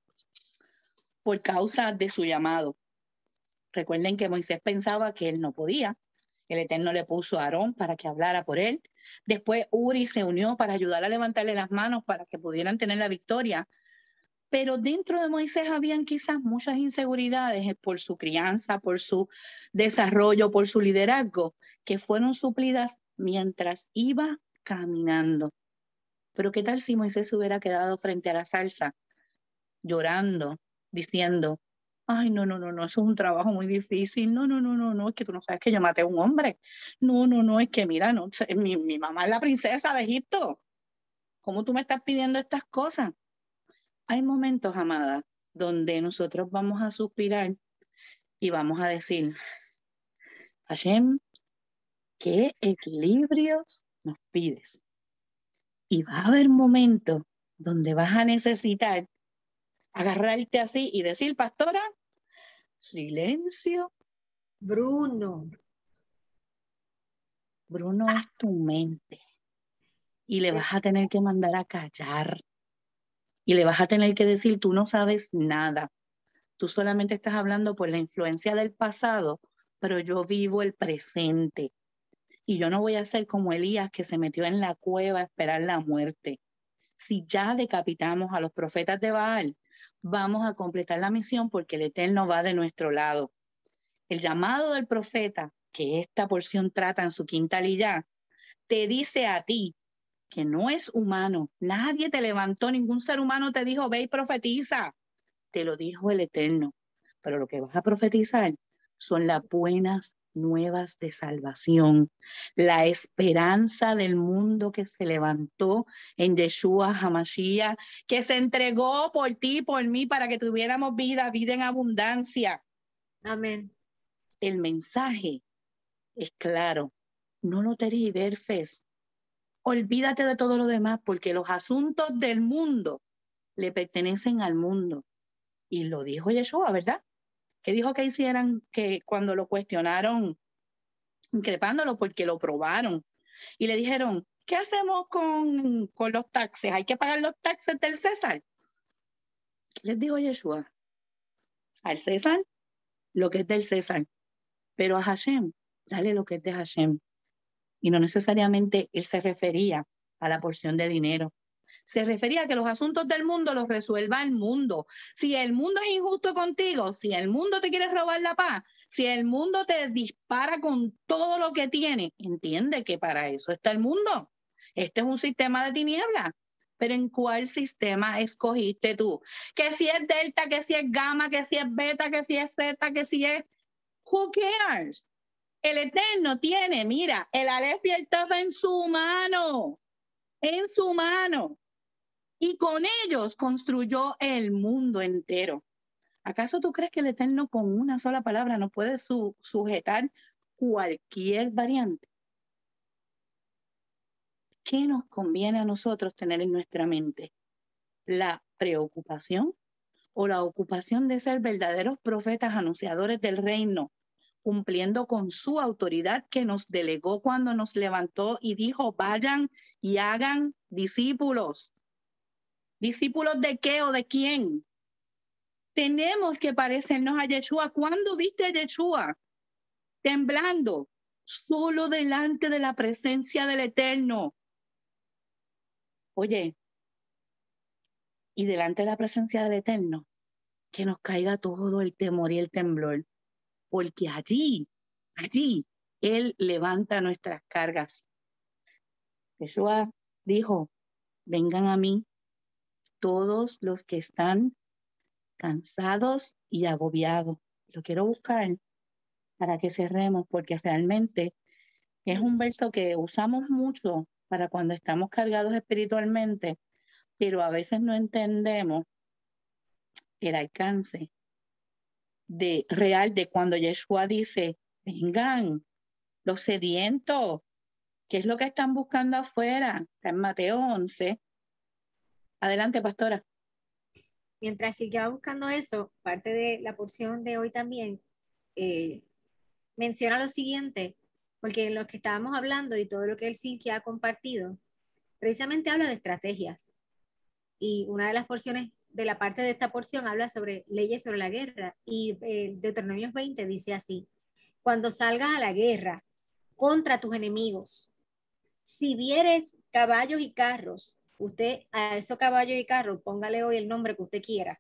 por causa de su llamado. Recuerden que Moisés pensaba que él no podía. El Eterno le puso a Aarón para que hablara por él. Después Uri se unió para ayudar a levantarle las manos para que pudieran tener la victoria. Pero dentro de Moisés habían quizás muchas inseguridades por su crianza, por su desarrollo, por su liderazgo, que fueron suplidas mientras iba caminando. Pero ¿qué tal si Moisés se hubiera quedado frente a la zarza, llorando, diciendo, ay, no, eso es un trabajo muy difícil, no, es que tú no sabes que yo maté a un hombre, no, es que mira, no, mi mamá es la princesa de Egipto, ¿cómo tú me estás pidiendo estas cosas? Hay momentos, amada, donde nosotros vamos a suspirar y vamos a decir, Hashem, ¿qué equilibrios nos pides? Y va a haber momentos donde vas a necesitar agarrarte así y decir, pastora, silencio. Bruno es tu mente. Y le vas a tener que mandar a callar. Y le vas a tener que decir, tú no sabes nada. Tú solamente estás hablando por la influencia del pasado, pero yo vivo el presente. Y yo no voy a ser como Elías que se metió en la cueva a esperar la muerte. Si ya decapitamos a los profetas de Baal, vamos a completar la misión porque el Eterno va de nuestro lado. El llamado del profeta, que esta porción trata en su quinta liyá, te dice a ti que no es humano. Nadie te levantó, ningún ser humano te dijo, ve y profetiza. Te lo dijo el Eterno. Pero lo que vas a profetizar son las buenas nuevas de salvación, la esperanza del mundo que se levantó en Yeshua HaMashiach, que se entregó por ti y por mí para que tuviéramos vida en abundancia. Amén. El mensaje es claro, no lo tergiverses. Olvídate de todo lo demás porque los asuntos del mundo le pertenecen al mundo. Y lo dijo Yeshua, ¿verdad? Que dijo que hicieran que cuando lo cuestionaron, increpándolo porque lo probaron. Y le dijeron, ¿qué hacemos con los taxes? ¿Hay que pagar los taxes del César? ¿Qué les dijo Yeshua? Al César, lo que es del César. Pero a Hashem, dale lo que es de Hashem. Y no necesariamente él se refería a la porción de dinero. Se refería a que los asuntos del mundo los resuelva el mundo. Si el mundo es injusto contigo, si el mundo te quiere robar la paz, si el mundo te dispara con todo lo que tiene, entiende que para eso está el mundo. Este es un sistema de tinieblas. Pero ¿en cuál sistema escogiste tú? Que si es delta, que si es gamma, que si es beta, que si es zeta, que si es... Who cares? El Eterno tiene, mira, el Aleph y el Taf en su mano. En su mano. Y con ellos construyó el mundo entero. ¿Acaso tú crees que el Eterno con una sola palabra no puede sujetar cualquier variante? ¿Qué nos conviene a nosotros tener en nuestra mente? ¿La preocupación o la ocupación de ser verdaderos profetas anunciadores del reino, cumpliendo con su autoridad que nos delegó cuando nos levantó y dijo, vayan y hagan discípulos? ¿Discípulos de qué o de quién? Tenemos que parecernos a Yeshua. ¿Cuándo viste a Yeshua temblando? solo delante de la presencia del Eterno. Oye, y delante de la presencia del Eterno, que nos caiga todo el temor y el temblor, porque allí, Él levanta nuestras cargas. Yeshua dijo, vengan a mí todos los que están cansados y agobiados. Lo quiero buscar para que cerremos, porque realmente es un verso que usamos mucho para cuando estamos cargados espiritualmente, pero a veces no entendemos el alcance real de cuando Yeshua dice, vengan los sedientos, ¿qué es lo que están buscando afuera? Está en Mateo 11. Adelante, pastora. Mientras sigue buscando eso, parte de la porción de hoy también menciona lo siguiente, porque lo que estábamos hablando y todo lo que el Silke ha compartido, precisamente habla de estrategias. Y una de las porciones, de la parte de esta porción, habla sobre leyes sobre la guerra. Y Deuteronomio 20 dice así, cuando salgas a la guerra contra tus enemigos, si vieres caballos y carros, usted a esos caballos y carros, póngale hoy el nombre que usted quiera,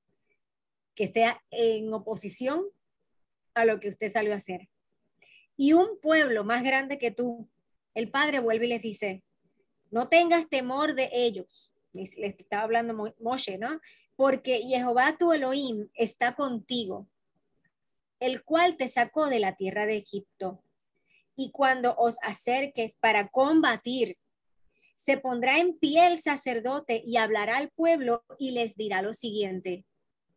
que sea en oposición a lo que usted salió a hacer. Y un pueblo más grande que tú, el Padre vuelve y les dice, no tengas temor de ellos. Les estaba hablando Moshe, ¿no? Porque Jehová tu Elohim está contigo, el cual te sacó de la tierra de Egipto. Y cuando os acerques para combatir, se pondrá en pie el sacerdote y hablará al pueblo y les dirá lo siguiente.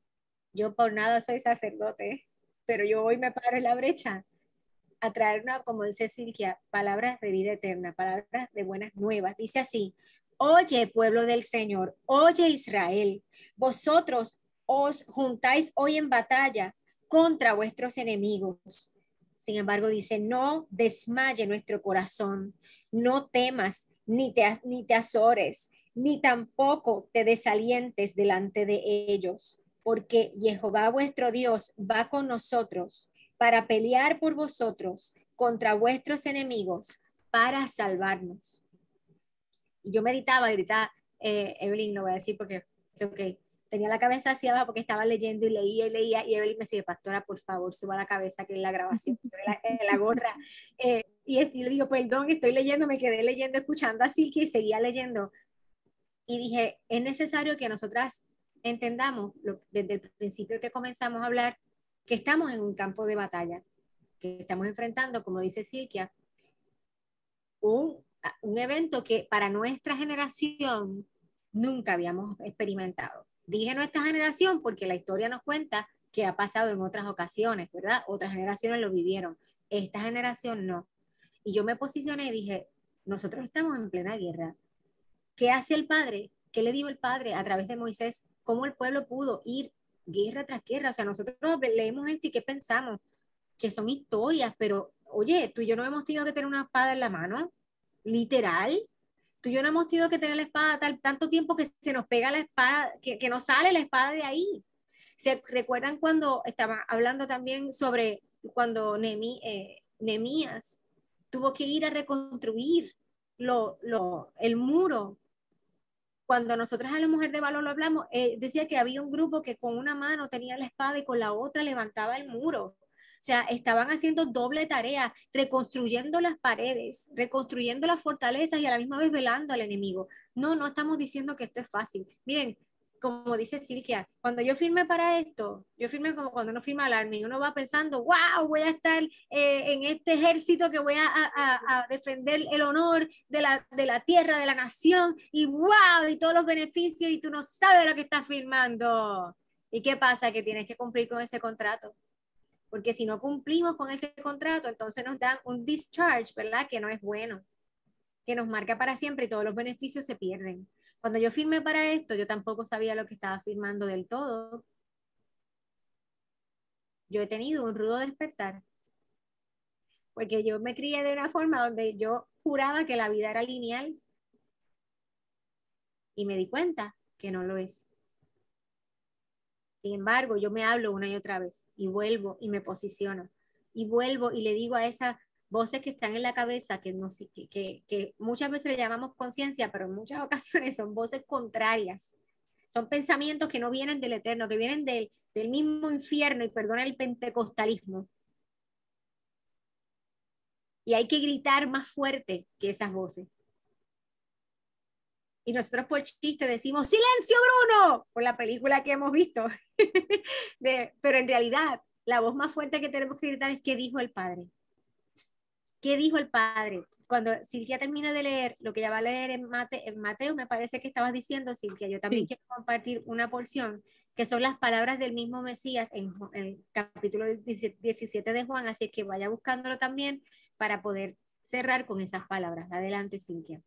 Yo por nada soy sacerdote, pero yo hoy me paro en la brecha a traer una, como dice Silvia, palabras de vida eterna, palabras de buenas nuevas. Dice así, oye pueblo del Señor, oye Israel, vosotros os juntáis hoy en batalla contra vuestros enemigos. Sin embargo, dice, no desmaye nuestro corazón, no temas, ni te azores, ni tampoco te desalientes delante de ellos, porque Jehová vuestro Dios va con nosotros para pelear por vosotros contra vuestros enemigos, para salvarnos. Y yo meditaba, ahorita Evelyn, lo voy a decir porque es ok, tenía la cabeza hacia abajo porque estaba leyendo y leía, y Evelyn me escribe, pastora, por favor, suba la cabeza que es la grabación, la gorra. Y le digo, perdón, estoy leyendo, me quedé leyendo, escuchando así que seguía leyendo. Y dije, es necesario que nosotras entendamos desde el principio que comenzamos a hablar que estamos en un campo de batalla, que estamos enfrentando, como dice Silvia, un evento que para nuestra generación nunca habíamos experimentado. Dije nuestra generación porque la historia nos cuenta que ha pasado en otras ocasiones, ¿verdad? Otras generaciones lo vivieron, esta generación no. Y yo me posicioné y dije, nosotros estamos en plena guerra. ¿Qué hace el Padre? ¿Qué le dijo el Padre a través de Moisés? ¿Cómo el pueblo pudo ir guerra tras guerra? O sea, nosotros leemos esto y ¿qué pensamos? Que son historias, pero oye, tú y yo no hemos tenido que tener una espada en la mano, literal. Tú y yo no hemos tenido que tener la espada tanto tiempo que se nos pega la espada, que no sale la espada de ahí. ¿Se recuerdan cuando estaba hablando también sobre cuando Nehemías tuvo que ir a reconstruir el muro? Cuando nosotras a la mujer de valor lo hablamos, decía que había un grupo que con una mano tenía la espada y con la otra levantaba el muro. O sea, estaban haciendo doble tarea, reconstruyendo las paredes, reconstruyendo las fortalezas y a la misma vez velando al enemigo. No, no estamos diciendo que esto es fácil. Miren, como dice Silvia, cuando yo firmé para esto, yo firmé como cuando uno firma al Army, uno va pensando, wow, voy a estar en este ejército que voy a defender el honor de la tierra, de la nación, y wow, y todos los beneficios, y tú no sabes lo que estás firmando. ¿Y qué pasa? Que tienes que cumplir con ese contrato. Porque si no cumplimos con ese contrato, entonces nos dan un discharge, ¿verdad? Que no es bueno, que nos marca para siempre y todos los beneficios se pierden. Cuando yo firmé para esto, yo tampoco sabía lo que estaba firmando del todo. Yo he tenido un rudo despertar, porque yo me crié de una forma donde yo juraba que la vida era lineal y me di cuenta que no lo es. Sin embargo, yo me hablo una y otra vez y vuelvo y me posiciono y vuelvo y le digo a esa voces que están en la cabeza, que muchas veces le llamamos conciencia, pero en muchas ocasiones son voces contrarias. Son pensamientos que no vienen del Eterno, que vienen del mismo infierno, y perdona el pentecostalismo. Y hay que gritar más fuerte que esas voces. Y nosotros por chiste decimos, ¡silencio, Bruno! Por la película que hemos visto. Pero en realidad, la voz más fuerte que tenemos que gritar es ¿qué dijo el Padre? ¿Qué dijo el Padre? Cuando Silvia termina de leer lo que ya va a leer en Mateo, me parece que estabas diciendo, Silvia, yo también quiero compartir una porción, que son las palabras del mismo Mesías en el capítulo 17 de Juan, así que vaya buscándolo también para poder cerrar con esas palabras. Adelante, Silvia.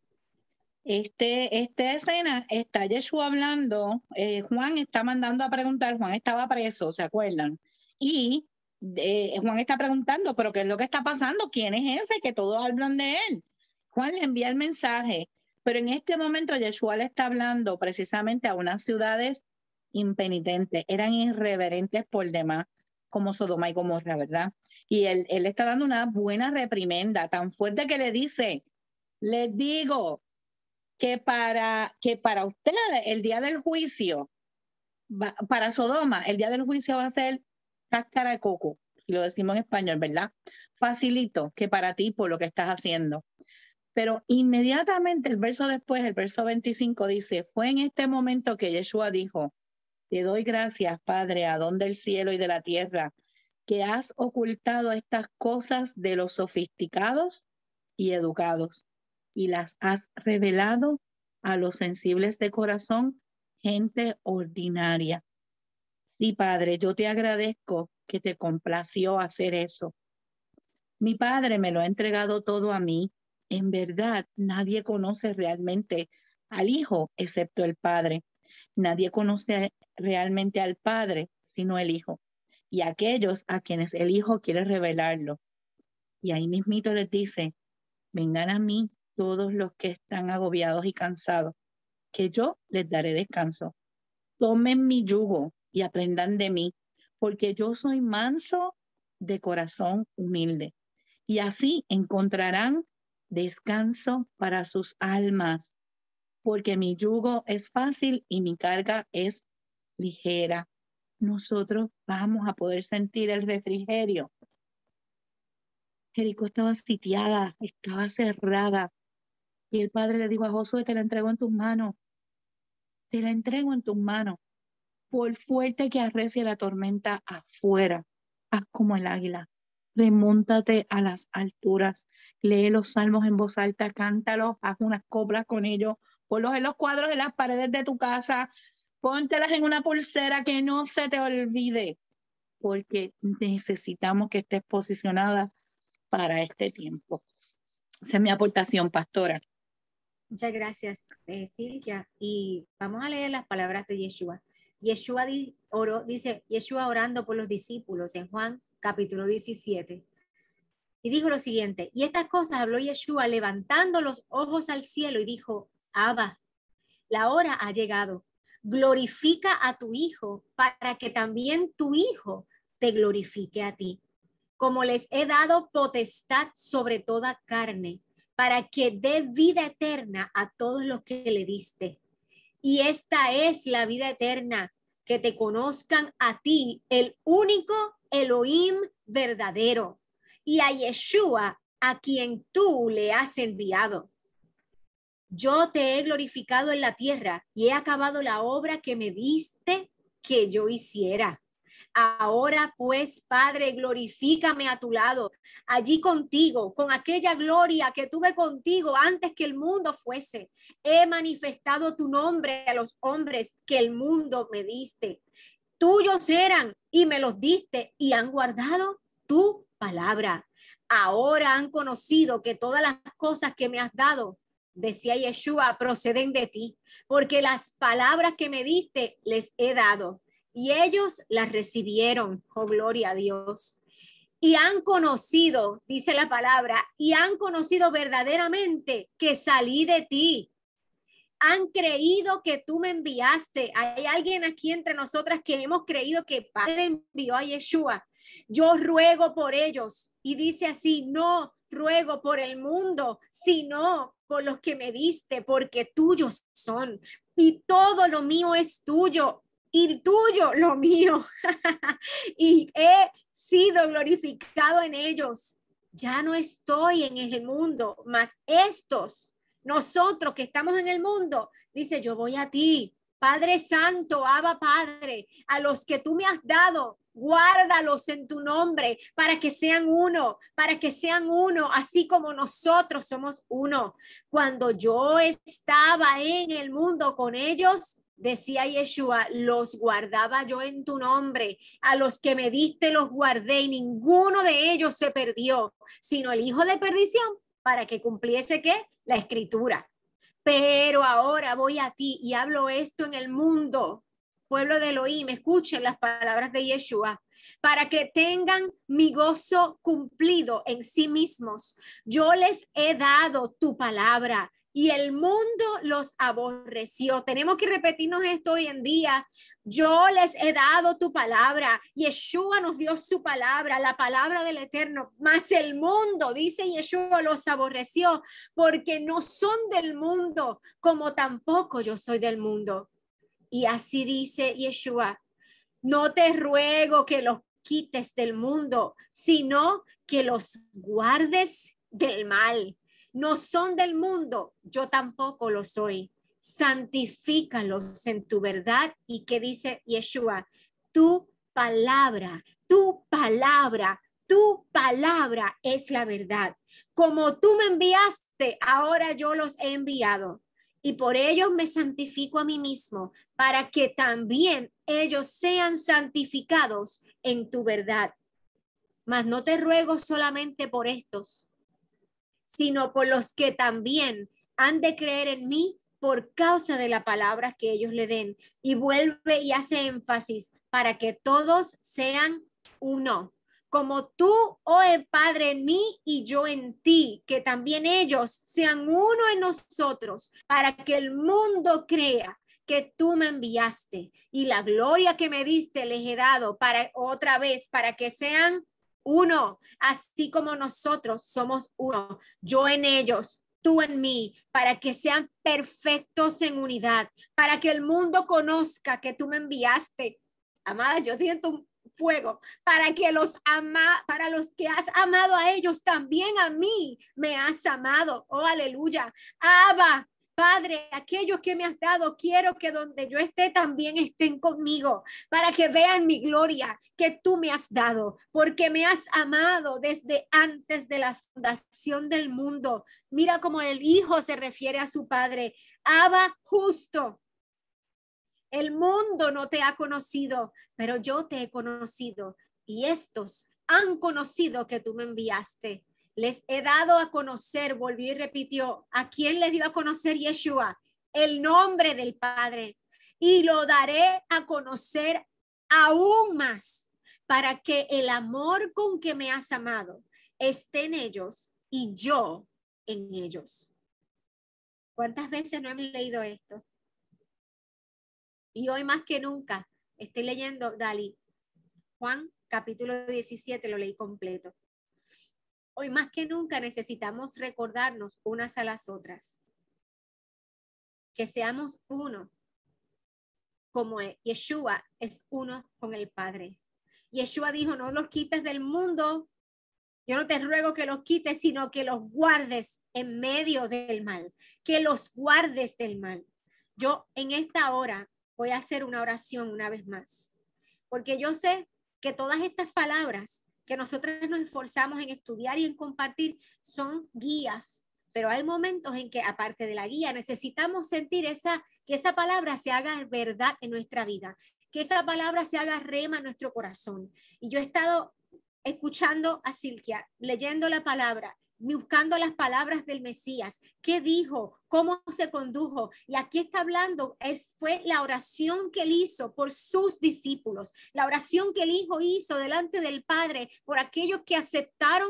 Esta escena está Yeshua hablando, Juan está mandando a preguntar, Juan estaba preso, ¿se acuerdan? Y Juan está preguntando, ¿pero qué es lo que está pasando? ¿Quién es ese? Que todos hablan de él. Juan le envía el mensaje, pero en este momento Yeshua le está hablando precisamente a unas ciudades impenitentes, eran irreverentes por demás, como Sodoma y Gomorra, ¿verdad? Y él le está dando una buena reprimenda, tan fuerte que le dice, les digo, que para ustedes el día del juicio, para Sodoma, el día del juicio va a ser cáscara de coco, si lo decimos en español, ¿verdad? Facilito que para ti por lo que estás haciendo. Pero inmediatamente el verso después, el verso 25 dice, fue en este momento que Yeshua dijo, te doy gracias, Padre, Adón del cielo y de la tierra, que has ocultado estas cosas de los sofisticados y educados y las has revelado a los sensibles de corazón, gente ordinaria. Sí, Padre, yo te agradezco que te complació hacer eso. Mi Padre me lo ha entregado todo a mí. En verdad, nadie conoce realmente al Hijo excepto el Padre. Nadie conoce realmente al Padre sino el Hijo, y aquellos a quienes el Hijo quiere revelarlo. Y ahí mismito les dice, vengan a mí todos los que están agobiados y cansados, que yo les daré descanso. Tomen mi yugo y aprendan de mí, porque yo soy manso de corazón humilde. Y así encontrarán descanso para sus almas, porque mi yugo es fácil y mi carga es ligera. Nosotros vamos a poder sentir el refrigerio. Jericó estaba sitiada, estaba cerrada. Y el Padre le dijo a Josué, te la entrego en tus manos. Te la entrego en tus manos. Por fuerte que arrecie la tormenta afuera, haz como el águila. Remóntate a las alturas. Lee los salmos en voz alta, cántalos, haz unas coplas con ellos. Ponlos en los cuadros de las paredes de tu casa. Póntelas en una pulsera que no se te olvide, porque necesitamos que estés posicionada para este tiempo. Esa es mi aportación, pastora. Muchas gracias, Silvia. Y vamos a leer las palabras de Yeshua. Yeshua dice, Yeshua orando por los discípulos en Juan capítulo 17. Y dijo lo siguiente, y estas cosas habló Yeshua levantando los ojos al cielo y dijo, Abba, la hora ha llegado. Glorifica a tu Hijo para que también tu Hijo te glorifique a ti. Como les he dado potestad sobre toda carne, para que dé vida eterna a todos los que le diste. Y esta es la vida eterna, que te conozcan a ti, el único Elohim verdadero, y a Yeshua, a quien tú le has enviado. Yo te he glorificado en la tierra y he acabado la obra que me diste que yo hiciera. Ahora pues, Padre, glorifícame a tu lado, allí contigo, con aquella gloria que tuve contigo antes que el mundo fuese. He manifestado tu nombre a los hombres que el mundo me diste. Tuyos eran y me los diste y han guardado tu palabra. Ahora han conocido que todas las cosas que me has dado, decía Yeshua, proceden de ti, porque las palabras que me diste les he dado. Y ellos las recibieron, oh gloria a Dios. Y han conocido, dice la palabra, y han conocido verdaderamente que salí de ti. Han creído que tú me enviaste. Hay alguien aquí entre nosotras que hemos creído que Padre envió a Yeshua. Yo ruego por ellos. Y dice así, no ruego por el mundo, sino por los que me diste, porque tuyos son, y todo lo mío es tuyo, y tuyo lo mío, y he sido glorificado en ellos. Ya no estoy en el mundo, mas estos, nosotros que estamos en el mundo, dice, yo voy a ti, Padre Santo, Abba Padre, a los que tú me has dado, guárdalos en tu nombre para que sean uno, así como nosotros somos uno. Cuando yo estaba en el mundo con ellos, decía Yeshua, los guardaba yo en tu nombre, a los que me diste los guardé y ninguno de ellos se perdió, sino el hijo de perdición, para que cumpliese ¿qué? La escritura. Pero ahora voy a ti y hablo esto en el mundo, pueblo de Elohim, escuchen las palabras de Yeshua, para que tengan mi gozo cumplido en sí mismos. Yo les he dado tu palabra y el mundo los aborreció. Tenemos que repetirnos esto hoy en día. Yo les he dado tu palabra. Yeshua nos dio su palabra, la palabra del Eterno. Mas el mundo, dice Yeshua, los aborreció porque no son del mundo, como tampoco yo soy del mundo. Y así dice Yeshua, no te ruego que los quites del mundo, sino que los guardes del mal. No son del mundo, yo tampoco lo soy. Santifícalos en tu verdad. ¿Y qué dice Yeshua? Tu palabra es la verdad. Como tú me enviaste, ahora yo los he enviado. Y por ellos me santifico a mí mismo, para que también ellos sean santificados en tu verdad. Mas no te ruego solamente por estos, sino por los que también han de creer en mí por causa de la palabra que ellos le den. Y vuelve y hace énfasis para que todos sean uno. Como tú, oh Padre, en mí y yo en ti, que también ellos sean uno en nosotros, para que el mundo crea que tú me enviaste y la gloria que me diste les he dado para otra vez, para que sean uno, así como nosotros somos uno, yo en ellos, tú en mí, para que sean perfectos en unidad, para que el mundo conozca que tú me enviaste. Amada, yo siento un fuego para que para los que has amado a ellos, también a mí me has amado. Oh, aleluya. Abba, Padre, aquellos que me has dado, quiero que donde yo esté también estén conmigo, para que vean mi gloria que tú me has dado, porque me has amado desde antes de la fundación del mundo. Mira cómo el Hijo se refiere a su Padre. Abba, justo. El mundo no te ha conocido, pero yo te he conocido, y estos han conocido que tú me enviaste. Les he dado a conocer, volvió y repitió, ¿a quién le dio a conocer Yeshua? El nombre del Padre. Y lo daré a conocer aún más, para que el amor con que me has amado esté en ellos y yo en ellos. ¿Cuántas veces no hemos leído esto? Y hoy más que nunca estoy leyendo, Dali, Juan capítulo 17, lo leí completo. Hoy más que nunca necesitamos recordarnos unas a las otras, que seamos uno, como Yeshua es uno con el Padre. Yeshua dijo, no los quites del mundo, yo no te ruego que los quites, sino que los guardes en medio del mal, que los guardes del mal. Yo en esta hora voy a hacer una oración una vez más, porque yo sé que todas estas palabras que nosotros nos esforzamos en estudiar y en compartir son guías, pero hay momentos en que aparte de la guía necesitamos sentir que esa palabra se haga verdad en nuestra vida, que esa palabra se haga rema en nuestro corazón. Y yo he estado escuchando a Silkia, leyendo la palabra, buscando las palabras del Mesías, qué dijo, cómo se condujo, y aquí está hablando, fue la oración que él hizo por sus discípulos, la oración que el Hijo hizo delante del Padre por aquellos que aceptaron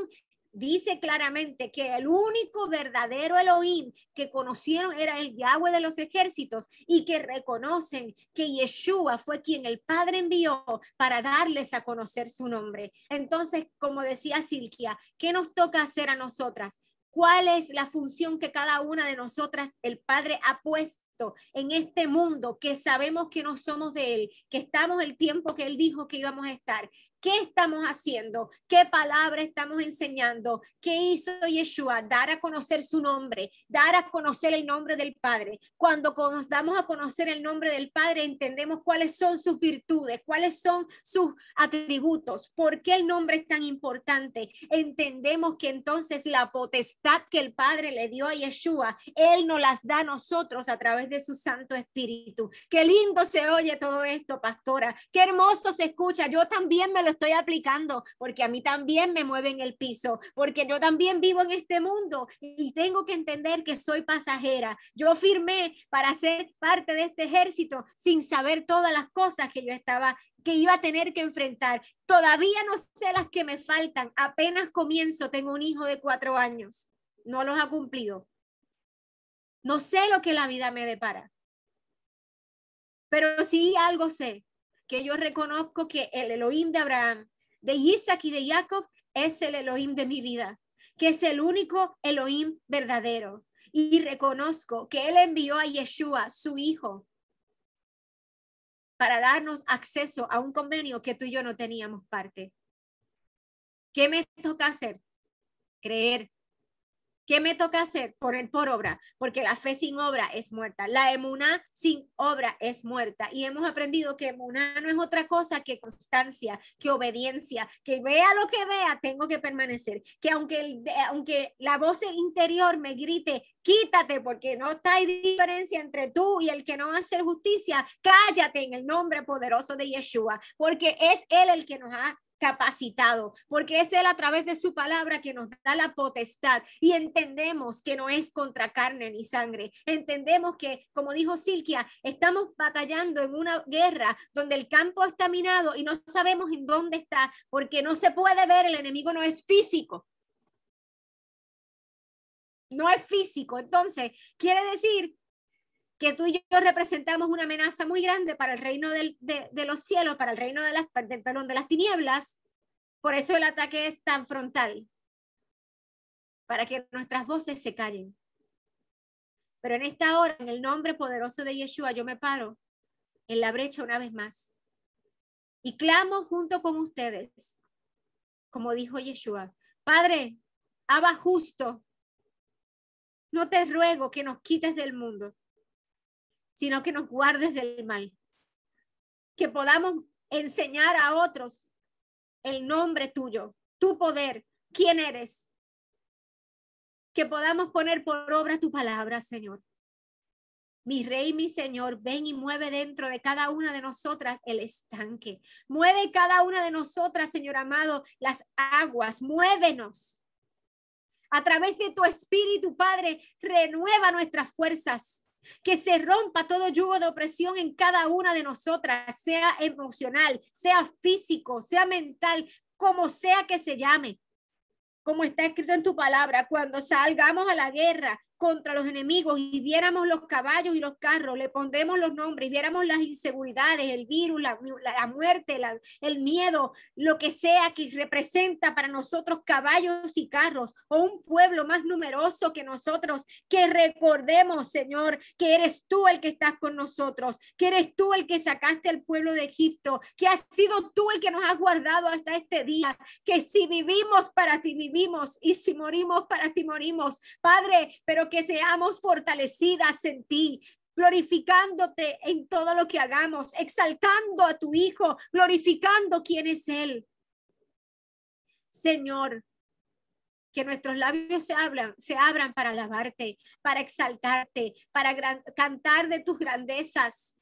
dice claramente que el único verdadero Elohim que conocieron era el Yahweh de los ejércitos, y que reconocen que Yeshua fue quien el Padre envió para darles a conocer su nombre. Entonces, como decía Silvia, ¿qué nos toca hacer a nosotras? ¿Cuál es la función que cada una de nosotras el Padre ha puesto en este mundo, que sabemos que no somos de Él, que estamos el tiempo que Él dijo que íbamos a estar? ¿Qué estamos haciendo? ¿Qué palabra estamos enseñando? ¿Qué hizo Yeshua? Dar a conocer su nombre, dar a conocer el nombre del Padre. Cuando nos damos a conocer el nombre del Padre, entendemos cuáles son sus virtudes, cuáles son sus atributos, por qué el nombre es tan importante. Entendemos que entonces la potestad que el Padre le dio a Yeshua, Él nos las da a nosotros a través de su Santo Espíritu. Qué lindo se oye todo esto, pastora. Qué hermoso se escucha. Yo también me lo estoy aplicando, porque a mí también me mueven el piso, porque yo también vivo en este mundo y tengo que entender que soy pasajera. Yo firmé para ser parte de este ejército sin saber todas las cosas que iba a tener que enfrentar. Todavía no sé las que me faltan. Apenas comienzo. Tengo un hijo de 4 años. No los ha cumplido. No sé lo que la vida me depara. Pero sí algo sé, que yo reconozco que el Elohim de Abraham, de Isaac y de Jacob es el Elohim de mi vida, que es el único Elohim verdadero. Y reconozco que Él envió a Yeshua, su hijo, para darnos acceso a un convenio que tú y yo no teníamos parte. ¿Qué me toca hacer? Creer. ¿Qué me toca hacer? Poner por obra, porque la fe sin obra es muerta. La emuná sin obra es muerta. Y hemos aprendido que emuná no es otra cosa que constancia, que obediencia, que vea lo que vea, tengo que permanecer. Que aunque la voz interior me grite, quítate, porque no hay diferencia entre tú y el que no hace justicia, cállate en el nombre poderoso de Yeshua, porque es Él el que nos ha capacitado, porque es Él a través de su palabra que nos da la potestad, y entendemos que no es contra carne ni sangre. Entendemos que, como dijo Silvia, estamos batallando en una guerra donde el campo está minado y no sabemos en dónde está, porque no se puede ver. El enemigo no es físico. No es físico. Entonces, quiere decir que tú y yo representamos una amenaza muy grande para el reino de los cielos, para el reino de las tinieblas. Por eso el ataque es tan frontal, para que nuestras voces se callen. Pero en esta hora, en el nombre poderoso de Yeshua, yo me paro en la brecha una vez más y clamo junto con ustedes, como dijo Yeshua: Padre, Abba justo, no te ruego que nos quites del mundo, sino que nos guardes del mal, que podamos enseñar a otros el nombre tuyo, tu poder, quién eres, que podamos poner por obra tu palabra, Señor. Mi Rey, mi Señor, ven y mueve dentro de cada una de nosotras el estanque. Mueve cada una de nosotras, Señor amado, las aguas. Muévenos. A través de tu Espíritu, Padre, renueva nuestras fuerzas. Que se rompa todo yugo de opresión en cada una de nosotras, sea emocional, sea físico, sea mental, como sea que se llame. Como está escrito en tu palabra, cuando salgamos a la guerra contra los enemigos y viéramos los caballos y los carros, le pondremos los nombres, y viéramos las inseguridades, el virus, la muerte, el miedo, lo que sea que representa para nosotros caballos y carros, o un pueblo más numeroso que nosotros, que recordemos, Señor, que eres tú el que estás con nosotros, que eres tú el que sacaste al pueblo de Egipto, que has sido tú el que nos has guardado hasta este día, que si vivimos para ti vivimos, y si morimos para ti morimos, Padre, pero que seamos fortalecidas en ti, glorificándote en todo lo que hagamos, exaltando a tu Hijo, glorificando quién es Él. Señor, que nuestros labios se abran para alabarte, para exaltarte, para cantar de tus grandezas.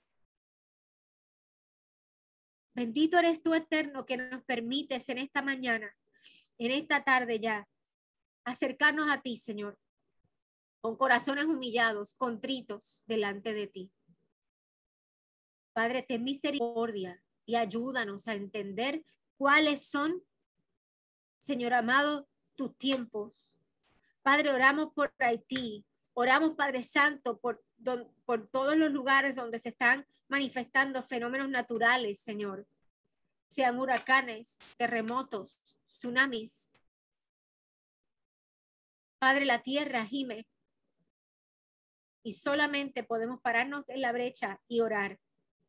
Bendito eres tú, Eterno, que nos permites en esta mañana, en esta tarde ya, acercarnos a ti, Señor, con corazones humillados, contritos delante de ti. Padre, ten misericordia y ayúdanos a entender cuáles son, Señor amado, tus tiempos. Padre, oramos por Haití. Oramos, Padre Santo, por todos los lugares donde se están manifestando fenómenos naturales, Señor. Sean huracanes, terremotos, tsunamis. Padre, la tierra gime. Y solamente podemos pararnos en la brecha y orar.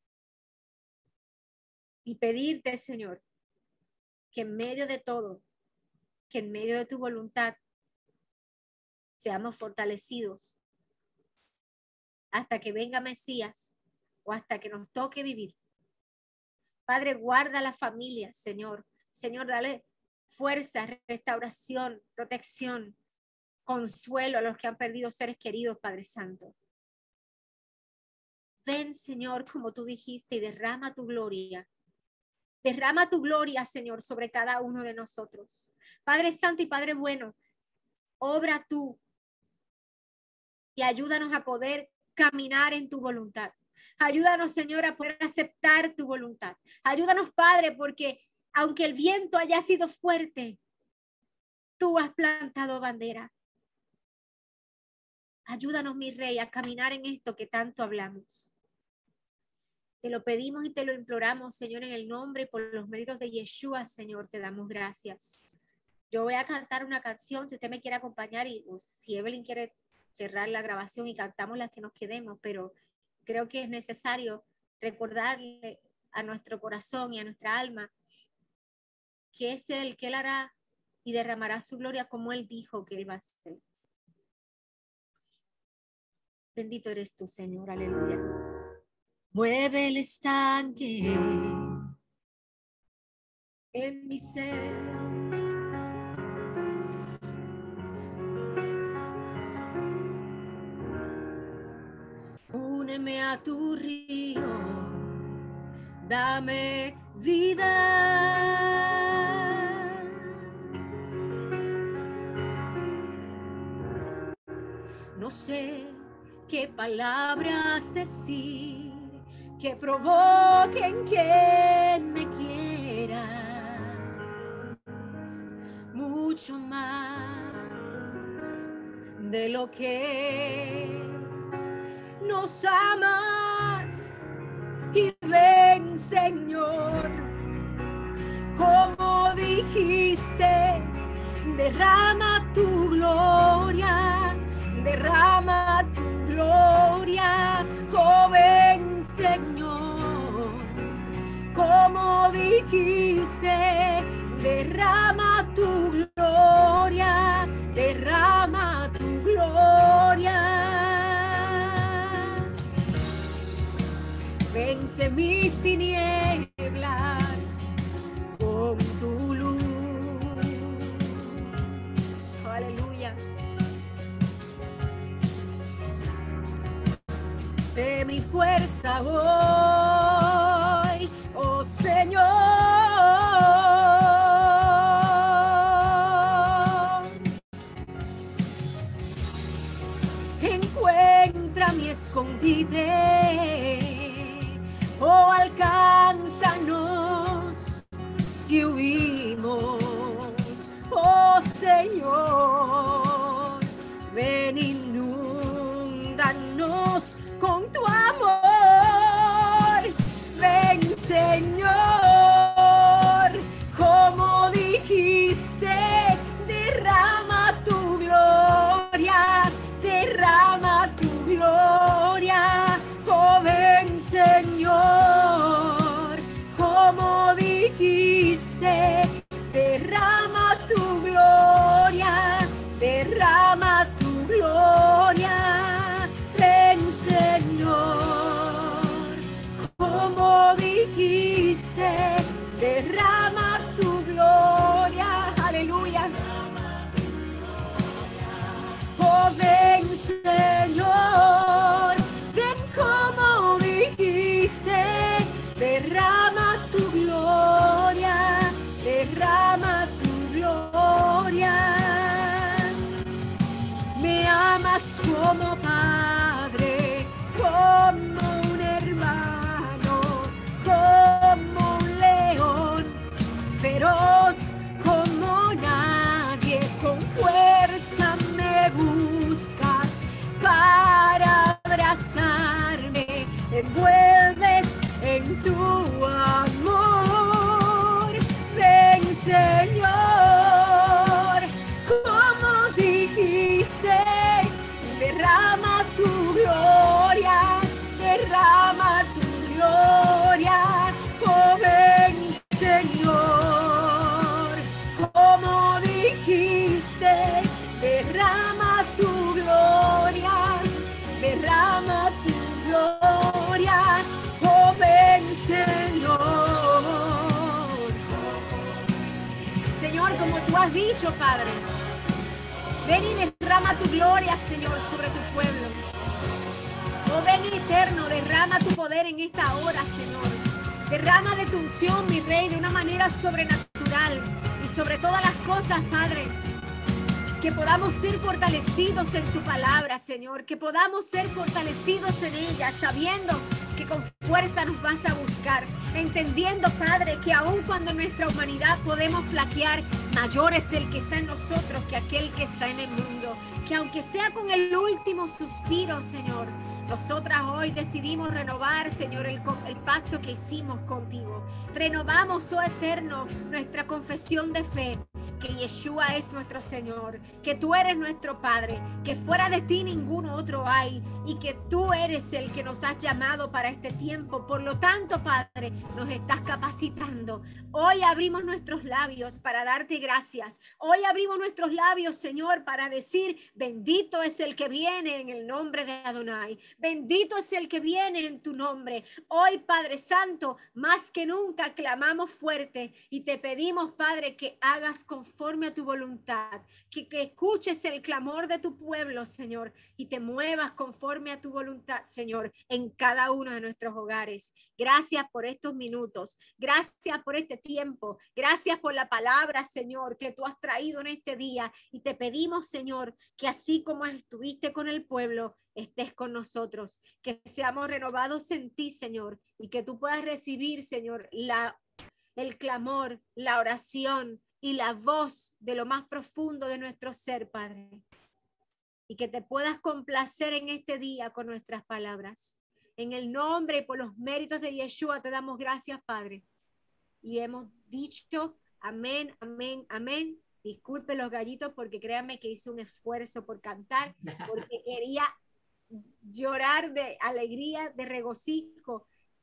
Y pedirte, Señor, que en medio de todo, que en medio de tu voluntad, seamos fortalecidos hasta que venga Mesías o hasta que nos toque vivir. Padre, guarda a las familias, Señor. Señor, dale fuerza, restauración, protección, consuelo a los que han perdido seres queridos, Padre Santo. Ven, Señor, como tú dijiste, y derrama tu gloria. Derrama tu gloria, Señor, sobre cada uno de nosotros. Padre Santo y Padre bueno, obra tú y ayúdanos a poder caminar en tu voluntad. Ayúdanos, Señor, a poder aceptar tu voluntad. Ayúdanos, Padre, porque aunque el viento haya sido fuerte, tú has plantado bandera. Ayúdanos, mi Rey, a caminar en esto que tanto hablamos. Te lo pedimos y te lo imploramos, Señor, en el nombre y por los méritos de Yeshua, Señor, te damos gracias. Yo voy a cantar una canción, si usted me quiere acompañar y si Evelyn quiere cerrar la grabación y cantamos las que nos quedemos, pero creo que es necesario recordarle a nuestro corazón y a nuestra alma que es Él, que Él hará y derramará su gloria como Él dijo que Él va a hacer. Bendito eres tú, Señor, aleluya. Mueve el estanque en mi ser. Úneme a tu río, dame vida. No sé qué palabras decir que provoquen que me quieras mucho más de lo que nos amas. Y ven, Señor, como dijiste, derrama tu gloria, derrama tu gloria. Oh, ven, Señor, como dijiste, derrama tu gloria, derrama tu gloria. Vence mis tinieblas con tu luz. Aleluya. Sé mi fuerza hoy, oh Señor. Encuentra mi escondite, oh alcánzanos si huimos, oh Señor. Ven, inúndanos con tu amor. Ven, Señor, como dijiste, derrama tu gloria, derrama tu gloria. Oh, ven, Señor, como dijiste, derrama tu gloria, derrama tu gloria. Ven, Señor. derrama tu gloria, oh ven Señor. Señor, como tú has dicho, Padre, ven y derrama tu gloria, Señor, sobre tu pueblo. Oh, ven eterno, derrama tu poder en esta hora, Señor. Derrama de tu unción, mi Rey, de una manera sobrenatural. Y sobre todas las cosas, Padre, que podamos ser fortalecidos en tu palabra, Señor. Que podamos ser fortalecidos en ella, sabiendo que con fuerza nos vas a buscar. Entendiendo, Padre, que aun cuando en nuestra humanidad podemos flaquear, mayor es el que está en nosotros que aquel que está en el mundo. Que aunque sea con el último suspiro, Señor, nosotras hoy decidimos renovar, Señor, el pacto que hicimos contigo. Renovamos, oh eterno, nuestra confesión de fe, que Yeshua es nuestro Señor, que tú eres nuestro Padre, que fuera de ti ninguno otro hay y que tú eres el que nos has llamado para este tiempo. Por lo tanto, Padre, nos estás capacitando. Hoy abrimos nuestros labios para darte gracias. Hoy abrimos nuestros labios, Señor, para decir, bendito es el que viene en el nombre de Adonai. Bendito es el que viene en tu nombre. Hoy, Padre Santo, más que nunca clamamos fuerte y te pedimos, Padre, que hagas conforme a tu voluntad, que escuches el clamor de tu pueblo, Señor, y te muevas conforme a tu voluntad, Señor, en cada uno de nuestros hogares. Gracias por estos minutos. Gracias por este tiempo. Gracias por la palabra, Señor, que tú has traído en este día. Y te pedimos, Señor, que así como estuviste con el pueblo, estés con nosotros, que seamos renovados en ti, Señor, y que tú puedas recibir, Señor, el clamor, la oración y la voz de lo más profundo de nuestro ser, Padre. Y que te puedas complacer en este día con nuestras palabras. En el nombre y por los méritos de Yeshua te damos gracias, Padre. Y hemos dicho amén, amén, amén. Disculpe los gallitos porque créanme que hice un esfuerzo por cantar, porque quería llorar de alegría, de regocijo,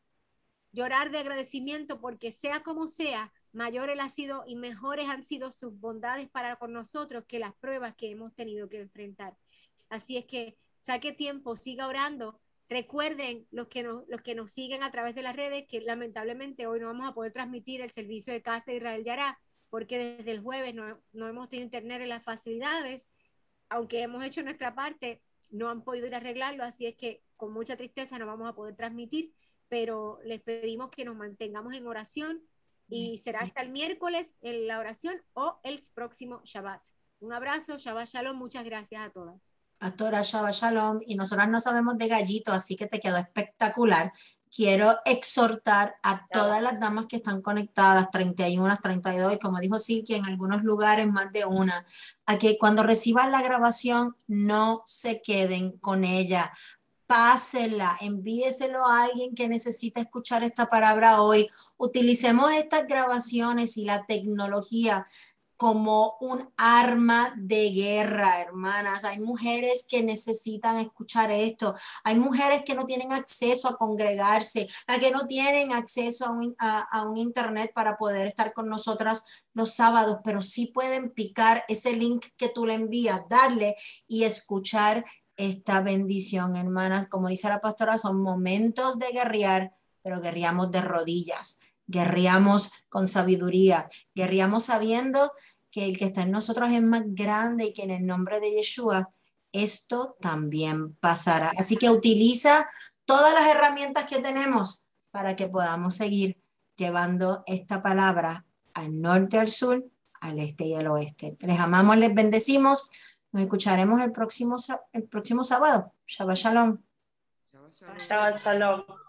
llorar de agradecimiento, porque sea como sea, mayor él ha sido y mejores han sido sus bondades para con nosotros que las pruebas que hemos tenido que enfrentar. Así es que saque tiempo, siga orando. Recuerden los que nos siguen a través de las redes que lamentablemente hoy no vamos a poder transmitir el servicio de Casa Israel Yará, porque desde el jueves no hemos tenido internet en las facilidades. Aunque hemos hecho nuestra parte, no han podido ir a arreglarlo, así es que con mucha tristeza no vamos a poder transmitir, pero les pedimos que nos mantengamos en oración y será hasta el miércoles en la oración o el próximo Shabbat. Un abrazo, Shabbat Shalom, muchas gracias a todas. Pastora, Shabbat Shalom, y nosotras no sabemos de gallito, así que te quedó espectacular. Quiero exhortar a todas las damas que están conectadas, 31, 32, y como dijo Silvia, en algunos lugares más de una, a que cuando reciban la grabación no se queden con ella. Pásela, envíeselo a alguien que necesita escuchar esta palabra hoy. Utilicemos estas grabaciones y la tecnología como un arma de guerra, hermanas. Hay mujeres que necesitan escuchar esto. Hay mujeres que no tienen acceso a congregarse, a que no tienen acceso a un internet para poder estar con nosotras los sábados, pero sí pueden picar ese link que tú le envías, darle y escuchar esta bendición, hermanas. Como dice la pastora, son momentos de guerrear, pero guerreamos de rodillas. Guerreamos con sabiduría, guerreamos sabiendo que el que está en nosotros es más grande y que en el nombre de Yeshua esto también pasará. Así que utiliza todas las herramientas que tenemos para que podamos seguir llevando esta palabra al norte, al sur, al este y al oeste. Les amamos, les bendecimos. Nos escucharemos el próximo sábado. Shabbat Shalom. Shabbat Shalom.